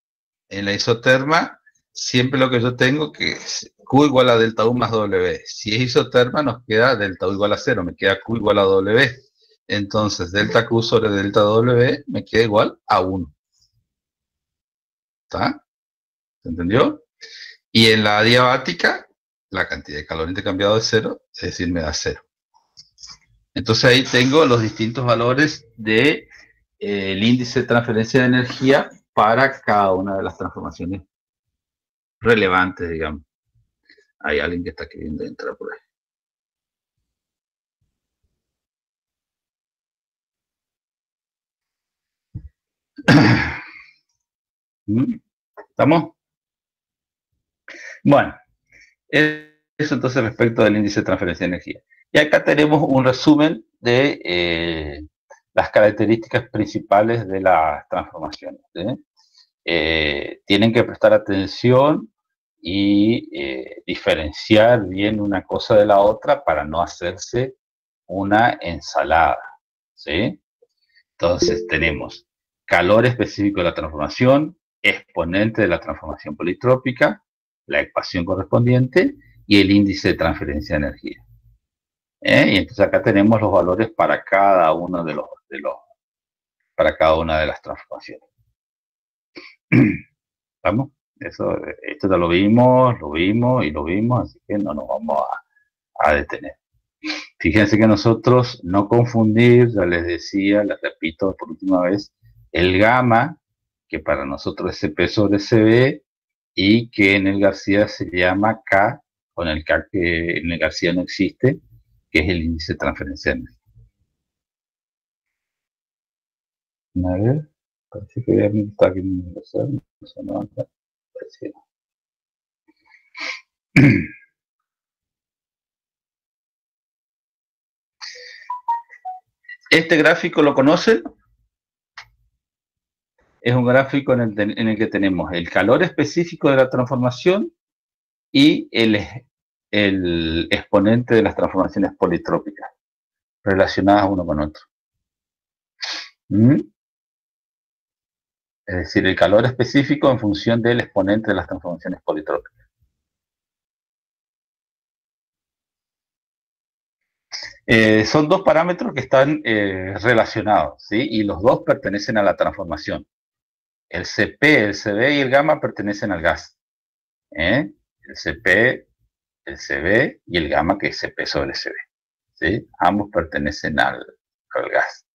Speaker 1: siempre lo que yo tengo que es Q igual a delta U más W. Si es isoterma nos queda delta U igual a 0, me queda Q igual a W. Entonces delta Q sobre delta W me queda igual a 1. ¿Está? ¿Se entendió? Y en la adiabática, la cantidad de calor intercambiado es 0, es decir, me da 0. Entonces ahí tengo los distintos valores del índice de transferencia de energía para cada una de las transformaciones relevantes, digamos. Hay alguien que está queriendo entrar por ahí. ¿Estamos? Bueno, eso entonces respecto del índice de transferencia de energía. Y acá tenemos un resumen de las características principales de las transformaciones. Tienen que prestar atención y diferenciar bien una cosa de la otra para no hacerse una ensalada. ¿Sí? Entonces tenemos calor específico de la transformación, exponente de la transformación politrópica, la ecuación correspondiente y el índice de transferencia de energía. Y entonces acá tenemos los valores para cada uno para cada una de las transformaciones. ¿Vamos? Esto ya lo vimos, así que no nos vamos a detener. Fíjense que nosotros no confundir, ya les decía, les repito por última vez, el gamma, que para nosotros es CP sobre CB, y que en el García se llama K, con el K que en el García no existe, que es el índice de transferencia de energía. A ver, parece que ya me está aquí en el García, no sé, no, parece no. ¿Este gráfico lo conocen? Es un gráfico en el que tenemos el calor específico de la transformación y el exponente de las transformaciones politrópicas relacionadas uno con otro. Es decir, el calor específico en función del exponente de las transformaciones politrópicas. Son dos parámetros que están relacionados, ¿sí? Y los dos pertenecen a la transformación. El CP, el CB y el gamma pertenecen al gas. El CP, el CB y el gamma, que es CP sobre CB. ¿Sí? Ambos pertenecen al gas.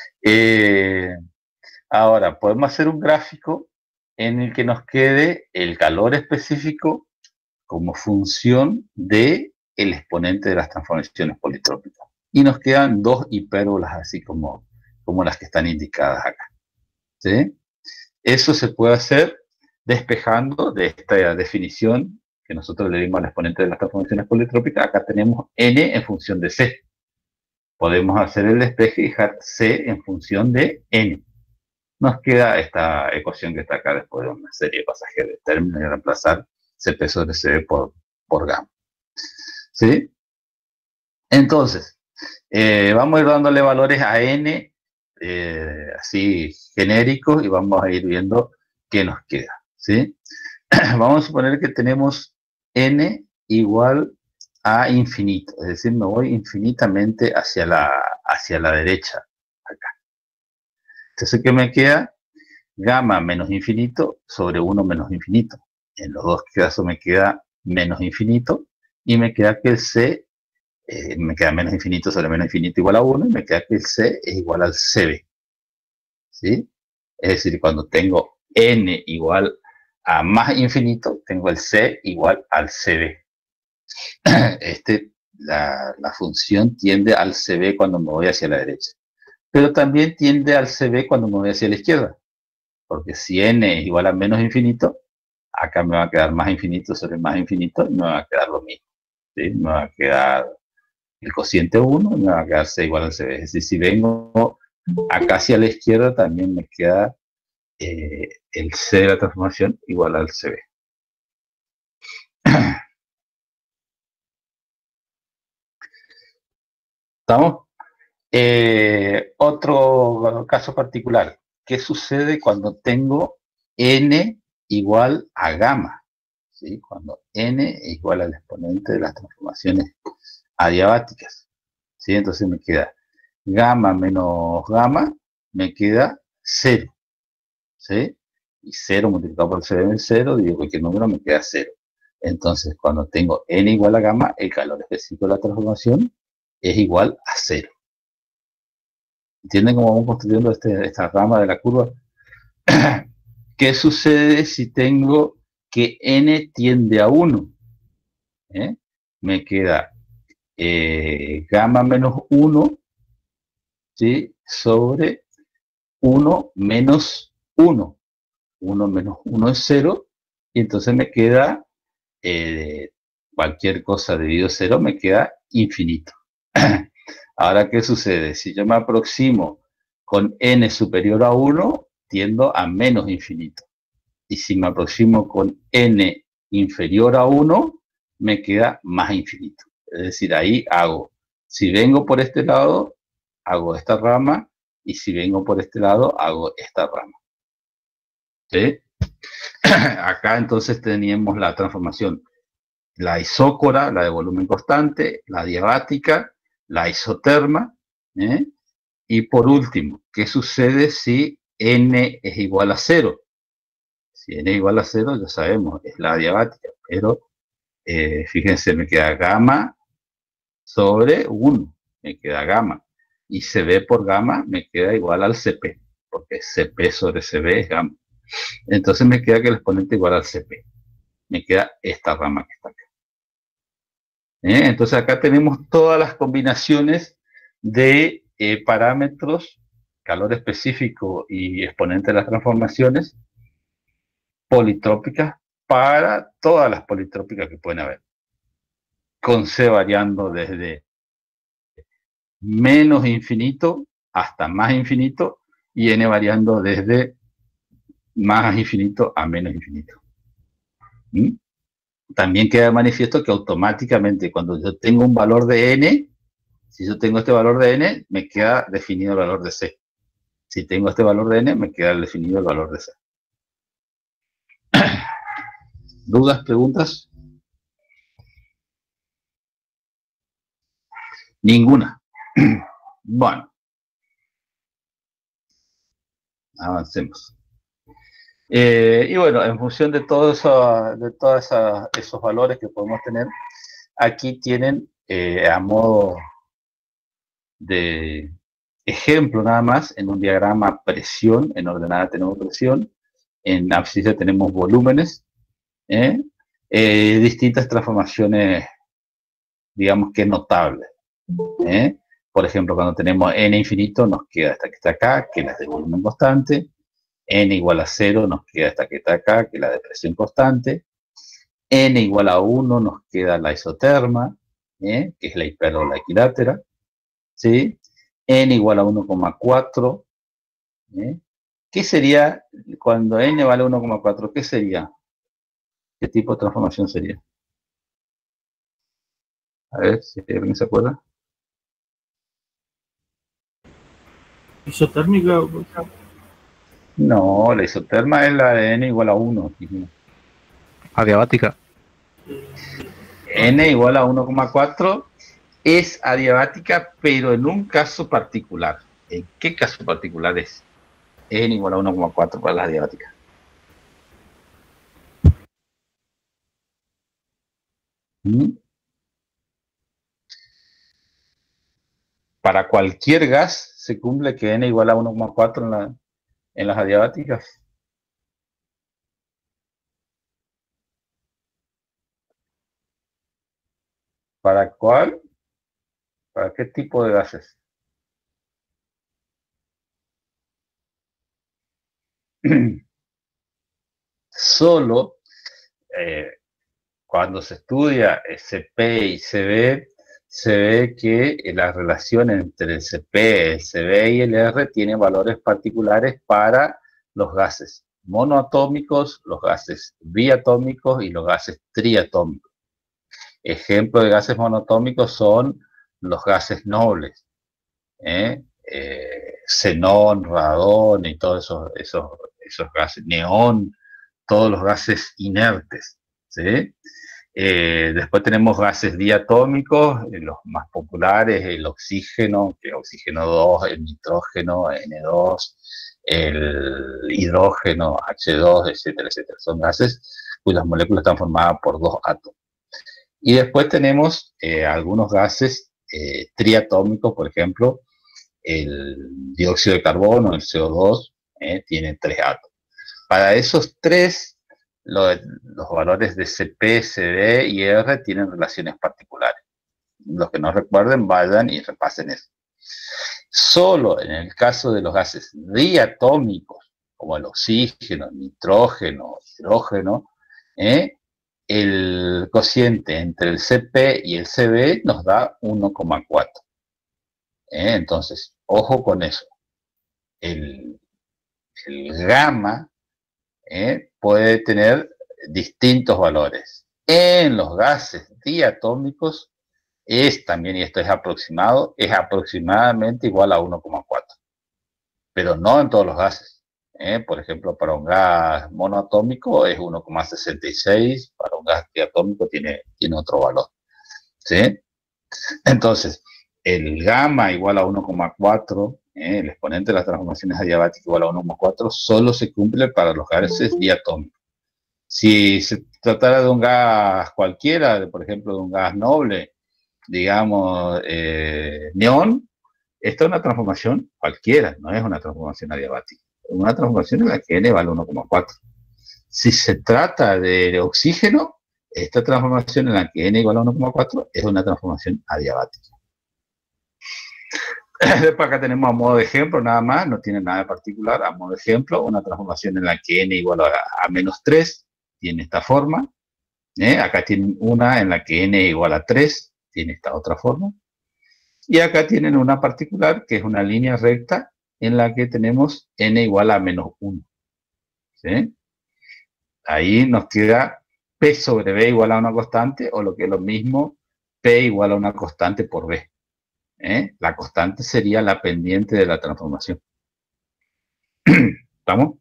Speaker 1: Ahora, podemos hacer un gráfico en el que nos quede el calor específico como función del exponente de las transformaciones politrópicas. Y nos quedan dos hipérbolas así como las que están indicadas acá. ¿Sí? Eso se puede hacer despejando de esta definición que nosotros le dimos al exponente de las transformaciones politrópicas. Acá tenemos n en función de c. Podemos hacer el despeje y dejar c en función de n. Nos queda esta ecuación que está acá después de una serie de pasajes de términos y reemplazar Cp sobre Cv por gamma. ¿Sí? Entonces, vamos a ir dándole valores a n, así genéricos, y vamos a ir viendo qué nos queda. ¿Sí? Vamos a suponer que tenemos n igual a infinito, es decir, me voy infinitamente hacia la derecha, acá. Entonces, ¿qué me queda? Gamma menos infinito sobre 1 menos infinito. En los dos casos me queda menos infinito, y me queda que el c, me queda menos infinito sobre menos infinito igual a 1, y me queda que el c es igual al cb. ¿Sí? Es decir, cuando tengo n igual a más infinito, tengo el c igual al cb. La función tiende al cb cuando me voy hacia la derecha, pero también tiende al cb cuando me voy hacia la izquierda, porque si n es igual a menos infinito, acá me va a quedar más infinito sobre más infinito, y me va a quedar lo mismo, ¿sí? Me va a quedar el cociente 1, y me va a quedar c igual al cb. Es decir, si vengo acá hacia la izquierda, también me queda el c de la transformación igual al cb. ¿Estamos? Otro caso particular. ¿Qué sucede cuando tengo n igual a gamma? ¿Sí? Cuando n es igual al exponente de las transformaciones adiabáticas. ¿Sí? Entonces me queda gamma menos gamma, me queda 0. ¿Sí? Y 0 multiplicado por cb es 0, digo cualquier número, me queda 0. Entonces, cuando tengo n igual a gamma, el calor específico de la transformación es igual a 0. ¿Entienden cómo vamos construyendo esta rama de la curva? ¿Qué sucede si tengo que n tiende a 1? Me queda gamma menos 1, ¿sí? Sobre 1 menos 1. 1 menos 1 es 0, y entonces me queda cualquier cosa dividido 0, me queda infinito. Ahora, ¿qué sucede? Si yo me aproximo con n superior a 1, tiendo a menos infinito. Y si me aproximo con n inferior a 1, me queda más infinito. Es decir, ahí hago, si vengo por este lado, hago esta rama, y si vengo por este lado, hago esta rama. ¿Sí? Acá entonces teníamos la transformación, la isócora, la de volumen constante, la diabática, la isoterma, y por último, ¿qué sucede si n es igual a 0? Si n es igual a 0, ya sabemos, es la diabática, pero fíjense, me queda gamma sobre 1, me queda gamma, y cb por gamma me queda igual al cp, porque cp sobre cb es gamma. Entonces me queda que el exponente igual al cp. Me queda esta rama que está acá. Entonces acá tenemos todas las combinaciones de parámetros, calor específico y exponente de las transformaciones politrópicas para todas las politrópicas que pueden haber. Con C variando desde menos infinito hasta más infinito, y n variando desde más infinito a menos infinito. También queda de manifiesto que automáticamente cuando yo tengo un valor de n, si yo tengo este valor de n, me queda definido el valor de c. Si tengo este valor de n, me queda definido el valor de c. ¿Dudas, preguntas? Ninguna. Bueno. Avancemos. Y bueno, en función de todos esos valores que podemos tener, aquí tienen a modo de ejemplo nada más, en un diagrama presión, en ordenada tenemos presión, en abscisa tenemos volúmenes, distintas transformaciones, digamos que notables. Por ejemplo, cuando tenemos n infinito, nos queda esta que está acá, que es la de volumen constante. N igual a 0 nos queda esta que está acá, que es la depresión constante. N igual a 1 nos queda la isoterma, que es la hiper o la equilátera. ¿Sí? N igual a 1,4. ¿Qué sería cuando N vale 1,4? ¿Qué sería? ¿Qué tipo de transformación sería? A ver si alguien se acuerda.
Speaker 2: Isotérmica.
Speaker 1: No, la isoterma es la de N igual a 1.
Speaker 6: Adiabática.
Speaker 1: N igual a 1,4 es adiabática, pero en un caso particular. ¿En qué caso particular es N igual a 1,4 para las adiabáticas? Para cualquier gas se cumple que N igual a 1,4 en las adiabáticas. ¿Para cuál? ¿Para qué tipo de gases? Solo cuando se estudia CP y CB, se ve que la relación entre el CP, el CB y el R tiene valores particulares para los gases monoatómicos, los gases biatómicos y los gases triatómicos. Ejemplos de gases monoatómicos son los gases nobles, xenón, radón y todos esos gases, neón, todos los gases inertes, ¿sí? Después tenemos gases diatómicos, los más populares, el oxígeno, que oxígeno 2, el nitrógeno, N2, el hidrógeno, H2, etcétera, etcétera. Son gases cuyas moléculas están formadas por dos átomos. Y después tenemos algunos gases triatómicos, por ejemplo, el dióxido de carbono, el CO2, tiene 3 átomos. Para esos tres, los valores de CP, CD y R tienen relaciones particulares. Los que no recuerden, vayan y repasen eso. Solo en el caso de los gases diatómicos, como el oxígeno, el nitrógeno, hidrógeno, el cociente entre el CP y el CB nos da 1,4. Entonces, ojo con eso. El gamma puede tener distintos valores. En los gases diatómicos es también, y esto es aproximado, es aproximadamente igual a 1,4. Pero no en todos los gases. Por ejemplo, para un gas monoatómico es 1,66, para un gas diatómico tiene otro valor. ¿Sí? Entonces, el gamma igual a 1,4, el exponente de las transformaciones adiabáticas igual a 1,4, solo se cumple para los gases diatómicos. Si se tratara de un gas cualquiera, por ejemplo, de un gas noble, digamos, neón, esta es una transformación cualquiera, no es una transformación adiabática. Es una transformación en la que N vale 1,4. Si se trata de oxígeno, esta transformación en la que N igual a 1,4 es una transformación adiabática. Después acá tenemos a modo de ejemplo, nada más, no tiene nada de particular. A modo de ejemplo, una transformación en la que N igual a menos 3, tiene esta forma. Acá tienen una en la que N igual a 3, tiene esta otra forma. Y acá tienen una particular, que es una línea recta, en la que tenemos N igual a menos 1. ¿Sí? Ahí nos queda P sobre B igual a una constante, o lo que es lo mismo, P igual a una constante por B. La constante sería la pendiente de la transformación. ¿Estamos?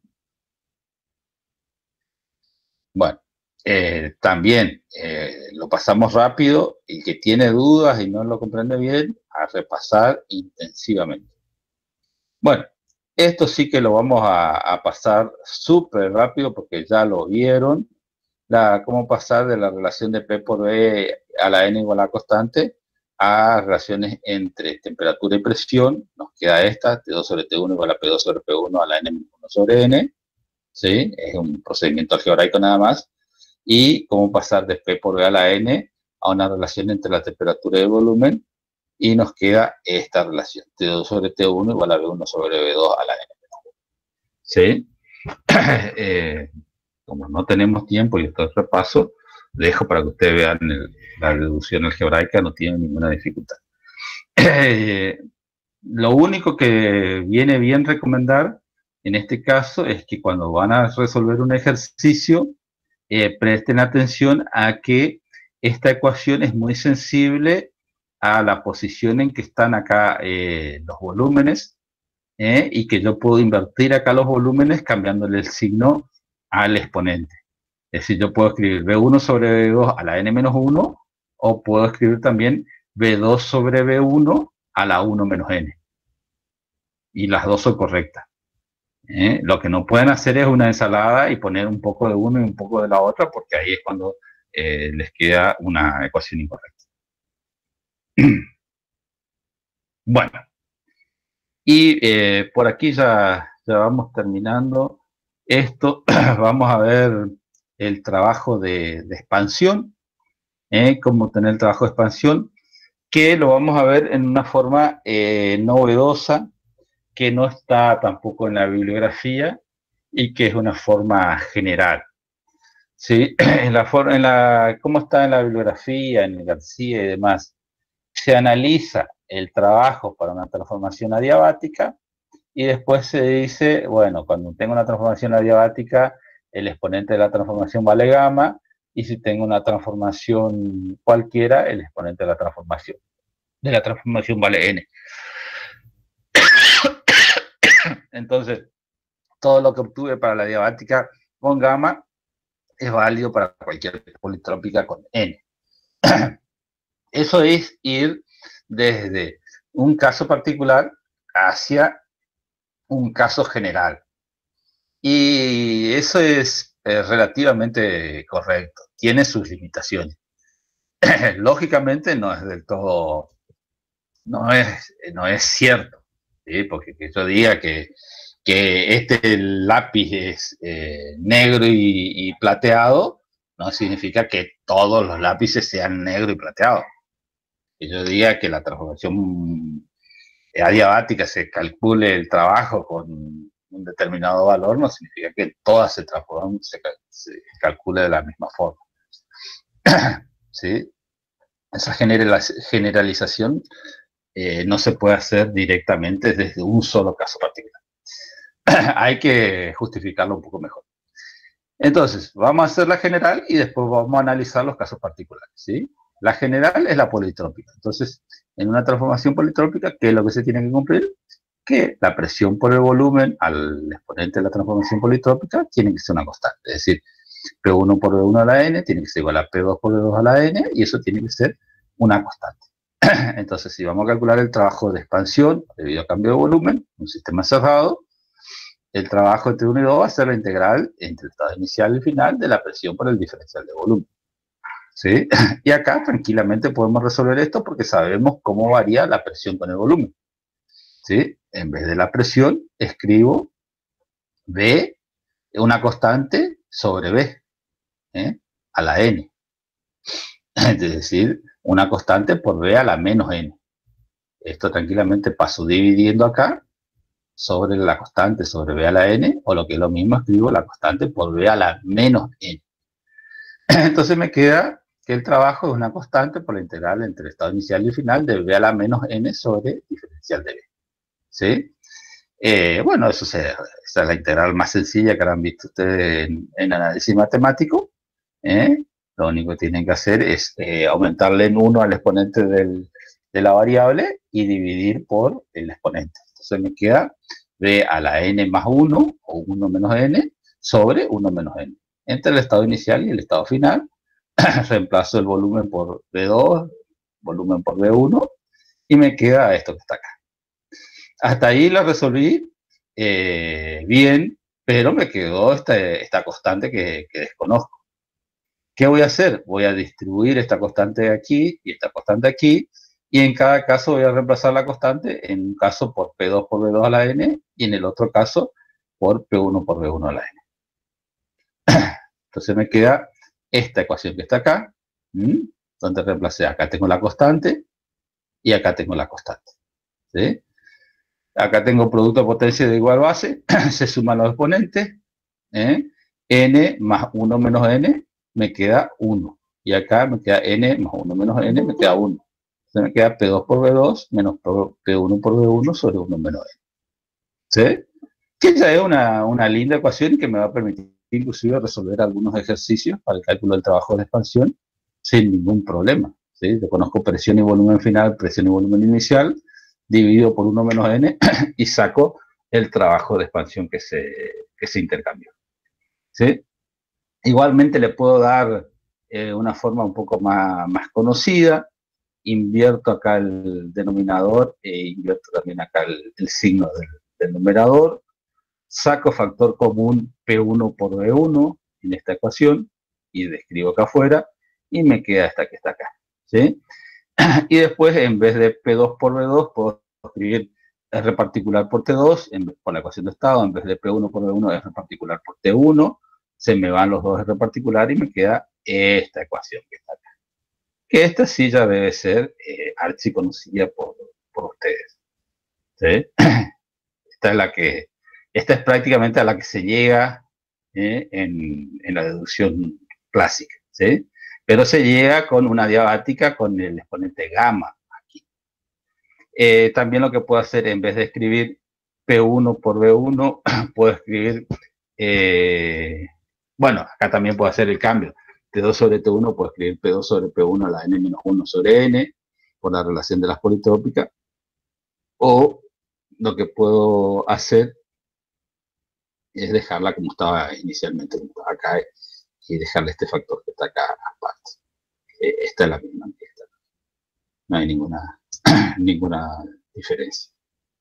Speaker 1: Bueno, también lo pasamos rápido, y que tiene dudas y no lo comprende bien, a repasar intensivamente. Bueno, esto sí que lo vamos a pasar súper rápido porque ya lo vieron. Cómo pasar de la relación de P por B a la N igual a constante a relaciones entre temperatura y presión. Nos queda esta, T2 sobre T1 igual a P2 sobre P1 a la N menos 1 sobre N. ¿Sí? Es un procedimiento algebraico nada más. Y cómo pasar de P por B a la N a una relación entre la temperatura y el volumen. Y nos queda esta relación, T2 sobre T1 igual a B1 sobre B2 a la N menos 1. ¿Sí? como no tenemos tiempo y esto es repaso, dejo para que ustedes vean la reducción algebraica, no tiene ninguna dificultad. Lo único que viene bien recomendar en este caso es que cuando van a resolver un ejercicio, presten atención a que esta ecuación es muy sensible a la posición en que están acá los volúmenes, y que yo puedo invertir acá los volúmenes cambiándole el signo al exponente. Es decir, yo puedo escribir B1 sobre B2 a la n-1, o puedo escribir también B2 sobre B1 a la 1 menos n. Y las dos son correctas. Lo que no pueden hacer es una ensalada y poner un poco de uno y un poco de la otra, porque ahí es cuando les queda una ecuación incorrecta. Bueno, y por aquí ya vamos terminando esto. Vamos a ver el trabajo de expansión, cómo tener el trabajo de expansión, que lo vamos a ver en una forma novedosa, que no está tampoco en la bibliografía y que es una forma general. ¿Sí? ¿Cómo está en la bibliografía, en el García y demás? Se analiza el trabajo para una transformación adiabática y después se dice, bueno, cuando tengo una transformación adiabática, el exponente de la transformación vale gamma, y si tengo una transformación cualquiera, el exponente de la transformación vale n. Entonces, todo lo que obtuve para la adiabática con gamma es válido para cualquier politrópica con n. Eso es ir desde un caso particular hacia un caso general. Y eso es relativamente correcto. Tiene sus limitaciones. Lógicamente no es del todo, no es cierto, ¿sí? Porque que yo diga que este lápiz es negro y plateado, no significa que todos los lápices sean negro y plateado. Que yo diga que la transformación adiabática se calcule el trabajo con un determinado valor, no significa que todas se transformen, se calcule de la misma forma. ¿Sí? Esa generalización no se puede hacer directamente desde un solo caso particular. Hay que justificarlo un poco mejor. Entonces, vamos a hacer la general y después vamos a analizar los casos particulares, ¿sí? La general es la politrópica. Entonces, en una transformación politrópica, ¿qué es lo que se tiene que cumplir? Que la presión por el volumen al exponente de la transformación politrópica tiene que ser una constante. Es decir, P1 por V1 a la n tiene que ser igual a P2 por V2 a la n, y eso tiene que ser una constante. Entonces, si vamos a calcular el trabajo de expansión debido a cambio de volumen, un sistema cerrado, el trabajo entre 1 y 2 va a ser la integral entre el estado inicial y final de la presión por el diferencial de volumen. ¿Sí? Y acá tranquilamente podemos resolver esto porque sabemos cómo varía la presión con el volumen. ¿Sí? En vez de la presión, escribo V, una constante, sobre V, a la n. Es decir, una constante por V a la menos n. Esto tranquilamente paso dividiendo acá sobre la constante sobre V a la n, o lo que es lo mismo, escribo la constante por V a la menos n. Entonces me queda que el trabajo es una constante por la integral entre el estado inicial y final de V a la menos n sobre diferencial de V. ¿Sí? Bueno, esa es la integral más sencilla que habrán visto ustedes en análisis matemático. Lo único que tienen que hacer es aumentarle en 1 al exponente de la variable y dividir por el exponente. Entonces me queda V a la n más 1 o 1 menos n sobre 1 menos n. Entre el estado inicial y el estado final, reemplazo el volumen por V2, volumen por V1, y me queda esto que está acá. Hasta ahí lo resolví bien, pero me quedó esta constante que desconozco. ¿Qué voy a hacer? Voy a distribuir esta constante aquí y esta constante aquí, y en cada caso voy a reemplazar la constante, en un caso por P2 por V2 a la n, y en el otro caso por P1 por V1 a la n. Entonces me queda esta ecuación que está acá, donde reemplacé, acá tengo la constante y acá tengo la constante. ¿Sí? Acá tengo producto de potencia de igual base, se suman los exponentes, N más 1 menos n me queda 1. Y acá me queda n más 1 menos n, me queda 1. Entonces me queda P2 por B2 menos P1 por B1 sobre 1 menos n. ¿Sí? Que ya es una linda ecuación que me va a permitir inclusive resolver algunos ejercicios para el cálculo del trabajo de expansión sin ningún problema. ¿Sí? Yo conozco presión y volumen final, presión y volumen inicial, dividido por 1 menos n y saco el trabajo de expansión que se intercambió. ¿Sí? Igualmente le puedo dar una forma un poco más conocida. Invierto acá el denominador e invierto también acá el signo del numerador. Saco factor común P1 por B1 en esta ecuación y describo acá afuera y me queda esta que está acá. ¿Sí? Y después, en vez de P2 por B2, puedo escribir R particular por T2 por la ecuación de estado. En vez de P1 por B1, R particular por T1. Se me van los dos R particular y me queda esta ecuación que está acá. Que esta sí ya debe ser archiconocida por ustedes. ¿Sí? Esta es prácticamente a la que se llega en la deducción clásica. ¿Sí? Pero se llega con una adiabática con el exponente gamma aquí. También lo que puedo hacer, en vez de escribir P1 por B1, puedo escribir, bueno, acá también puedo hacer el cambio. T2 sobre T1 puedo escribir P2 sobre P1 a la n menos 1 sobre n, por la relación de las politrópicas. O lo que puedo hacer es dejarla como estaba inicialmente, como estaba acá, y dejarle este factor que está acá aparte. Esta es la misma que esta. No hay ninguna diferencia.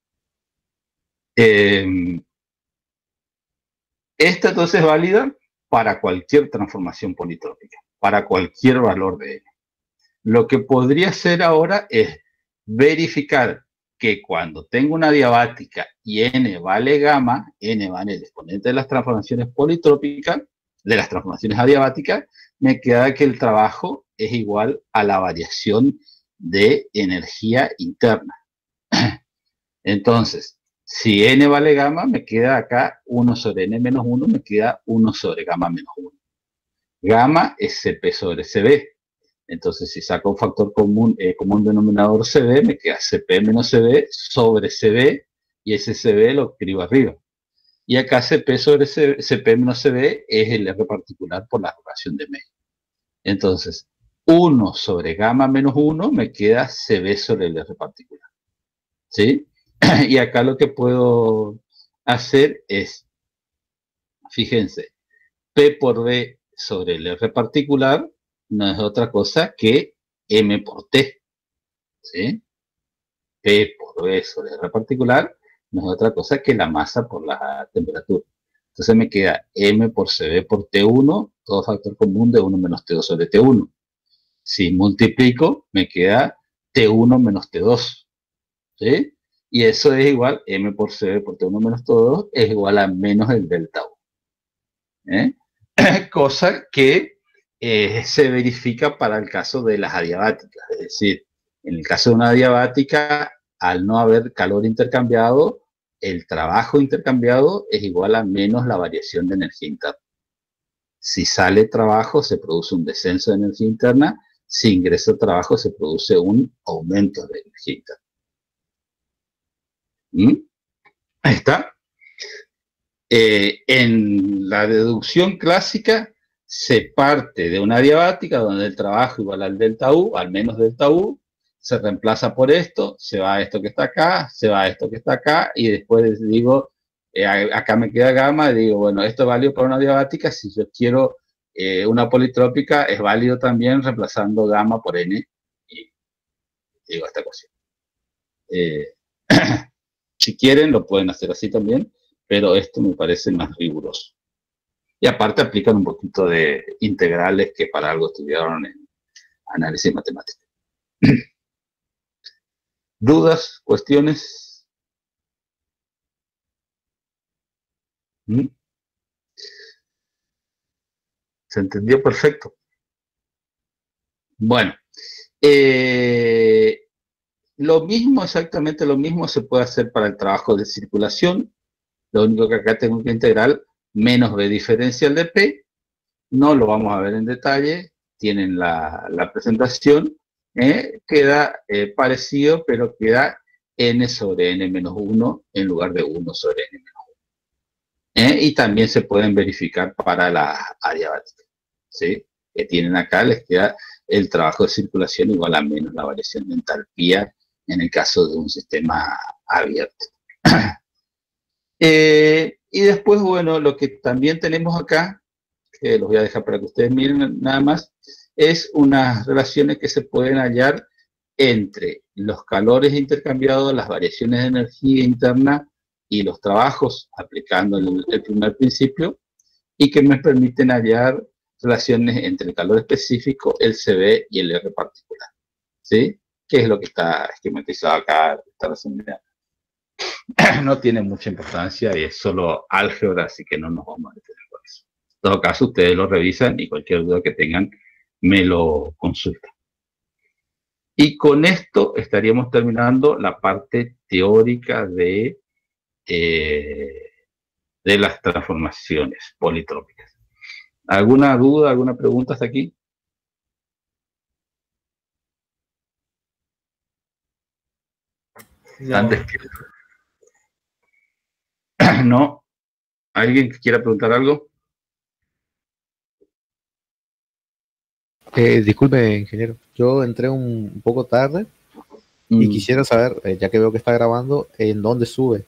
Speaker 1: Esta entonces es válida para cualquier transformación politrópica, para cualquier valor de n. Lo que podría hacer ahora es verificar que cuando tengo una adiabática y n vale gamma, n vale el exponente de las transformaciones politrópicas, de las transformaciones adiabáticas, me queda que el trabajo es igual a la variación de energía interna. Entonces, si n vale gamma, me queda acá 1 sobre n menos 1, me queda 1 sobre gamma menos 1. Gamma es Cp sobre Cb. Entonces, si saco un factor común denominador Cb, me queda Cp menos Cb sobre Cb, y ese Cb lo escribo arriba. Y acá Cp sobre Cp menos Cb es el R particular por la relación de medio. Entonces, 1 sobre gamma menos 1 me queda Cb sobre el R particular. ¿Sí? Y acá lo que puedo hacer es, fíjense, P por B sobre el R particular no es otra cosa que M por T. ¿Sí? P por B sobre el R particular no es otra cosa que la masa por la temperatura. Entonces me queda M por CB por T1, todo factor común de 1 menos T2 sobre T1. Si multiplico, me queda T1 menos T2. ¿Sí? Y eso es igual, M por CB por T1 menos T2 es igual a menos el delta U. Cosa que se verifica para el caso de las adiabáticas. Es decir, en el caso de una adiabática, al no haber calor intercambiado, el trabajo intercambiado es igual a menos la variación de energía interna. Si sale trabajo, se produce un descenso de energía interna. Si ingresa trabajo, se produce un aumento de energía interna. Ahí está. En la deducción clásica se parte de una adiabática donde el trabajo igual al delta U, al menos delta U, se reemplaza por esto, se va a esto que está acá, se va a esto que está acá, y después digo, acá me queda gamma, y digo, bueno, esto es válido para una adiabática, si yo quiero una politrópica, es válido también reemplazando gamma por n, y digo esta ecuación. Si quieren, lo pueden hacer así también, pero esto me parece más riguroso. Y aparte aplican un poquito de integrales que para algo estudiaron en análisis matemático. ¿Dudas? ¿Cuestiones? ¿Se entendió? Perfecto. Bueno, lo mismo, exactamente lo mismo se puede hacer para el trabajo de circulación. Lo único que acá tengo que integrar menos B diferencial de P. No lo vamos a ver en detalle, tienen la presentación, queda parecido, pero queda n sobre n menos 1 en lugar de 1 sobre n menos 1. Y también se pueden verificar para la adiabática, ¿sí? Que tienen acá, les queda el trabajo de circulación igual a menos la variación de entalpía en el caso de un sistema abierto. Y después, bueno, lo que también tenemos acá, que los voy a dejar para que ustedes miren nada más, es unas relaciones que se pueden hallar entre los calores intercambiados, las variaciones de energía interna y los trabajos aplicando el primer principio, y que me permiten hallar relaciones entre el calor específico, el CB y el R particular, ¿sí? Que es lo que está esquematizado acá, esta relación. No tiene mucha importancia y es solo álgebra, así que no nos vamos a detener con eso. En todo caso, ustedes lo revisan y cualquier duda que tengan me lo consultan. Y con esto estaríamos terminando la parte teórica de las transformaciones politrópicas. ¿Alguna duda, alguna pregunta hasta aquí? No. Antes que... ¿No? ¿Alguien que quiera preguntar algo?
Speaker 6: Disculpe, ingeniero. Yo entré un poco tarde y quisiera saber, ya que veo que está grabando, ¿en dónde sube?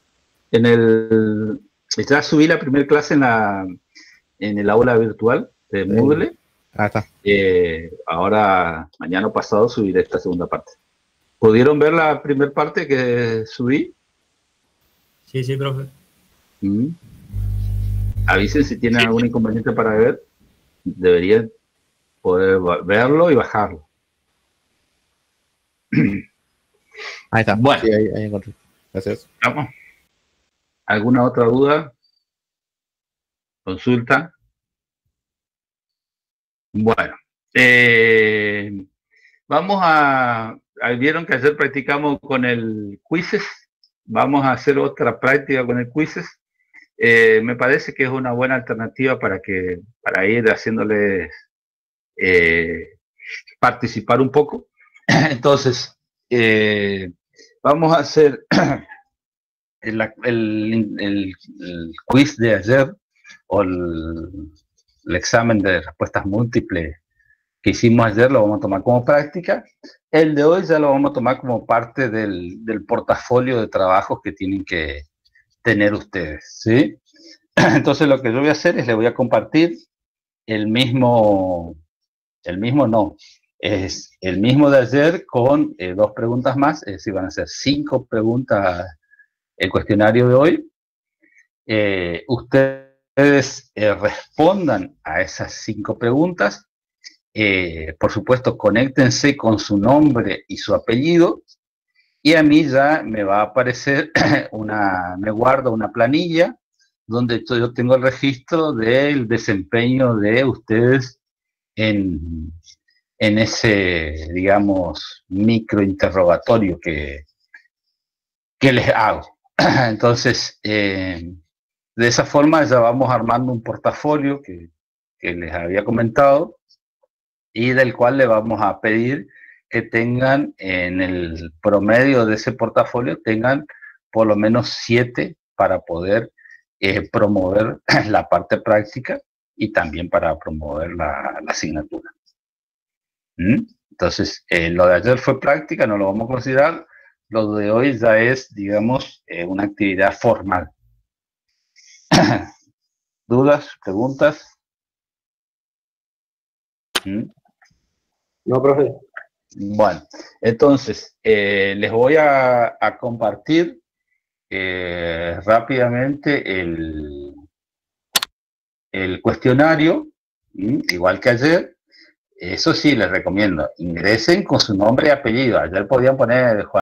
Speaker 1: Ya subí la primera clase en el aula virtual de Moodle.
Speaker 6: Está.
Speaker 1: Ahora, mañana o pasado, subiré esta segunda parte. ¿Pudieron ver la primera parte que subí?
Speaker 7: Sí, sí, profe.
Speaker 1: Avisen si tienen algún inconveniente para ver. Deberían poder verlo y bajarlo.
Speaker 6: Ahí está.
Speaker 1: Bueno.
Speaker 6: Sí, ahí encontré. Gracias.
Speaker 1: Vamos. ¿Alguna otra duda? ¿Consulta? Bueno. Vamos a... Vieron que ayer practicamos con el quizzes. Vamos a hacer otra práctica con el quizzes. Me parece que es una buena alternativa para ir haciéndoles participar un poco. Entonces, vamos a hacer el quiz de ayer, o el examen de respuestas múltiples que hicimos ayer, lo vamos a tomar como práctica. El de hoy ya lo vamos a tomar como parte del portafolio de trabajos que tienen que tener ustedes, ¿sí? Entonces lo que yo voy a hacer es le voy a compartir es el mismo de ayer con 2 preguntas más, es decir, van a ser 5 preguntas el cuestionario de hoy. Ustedes respondan a esas 5 preguntas. Por supuesto, conéctense con su nombre y su apellido, y a mí ya me va a aparecer me guardo una planilla donde yo tengo el registro del desempeño de ustedes en ese, digamos, microinterrogatorio que les hago. Entonces, de esa forma ya vamos armando un portafolio que les había comentado, y del cual le vamos a pedir que tengan en el promedio de ese portafolio, tengan por lo menos 7 para poder promover la parte práctica y también para promover la asignatura. Entonces, lo de ayer fue práctica, no lo vamos a considerar. Lo de hoy ya es, digamos, una actividad formal. ¿Dudas? ¿Preguntas?
Speaker 2: No, profe.
Speaker 1: Bueno, entonces, les voy a compartir rápidamente el cuestionario, igual que ayer. Eso sí, les recomiendo, ingresen con su nombre y apellido. Ayer podían poner Juan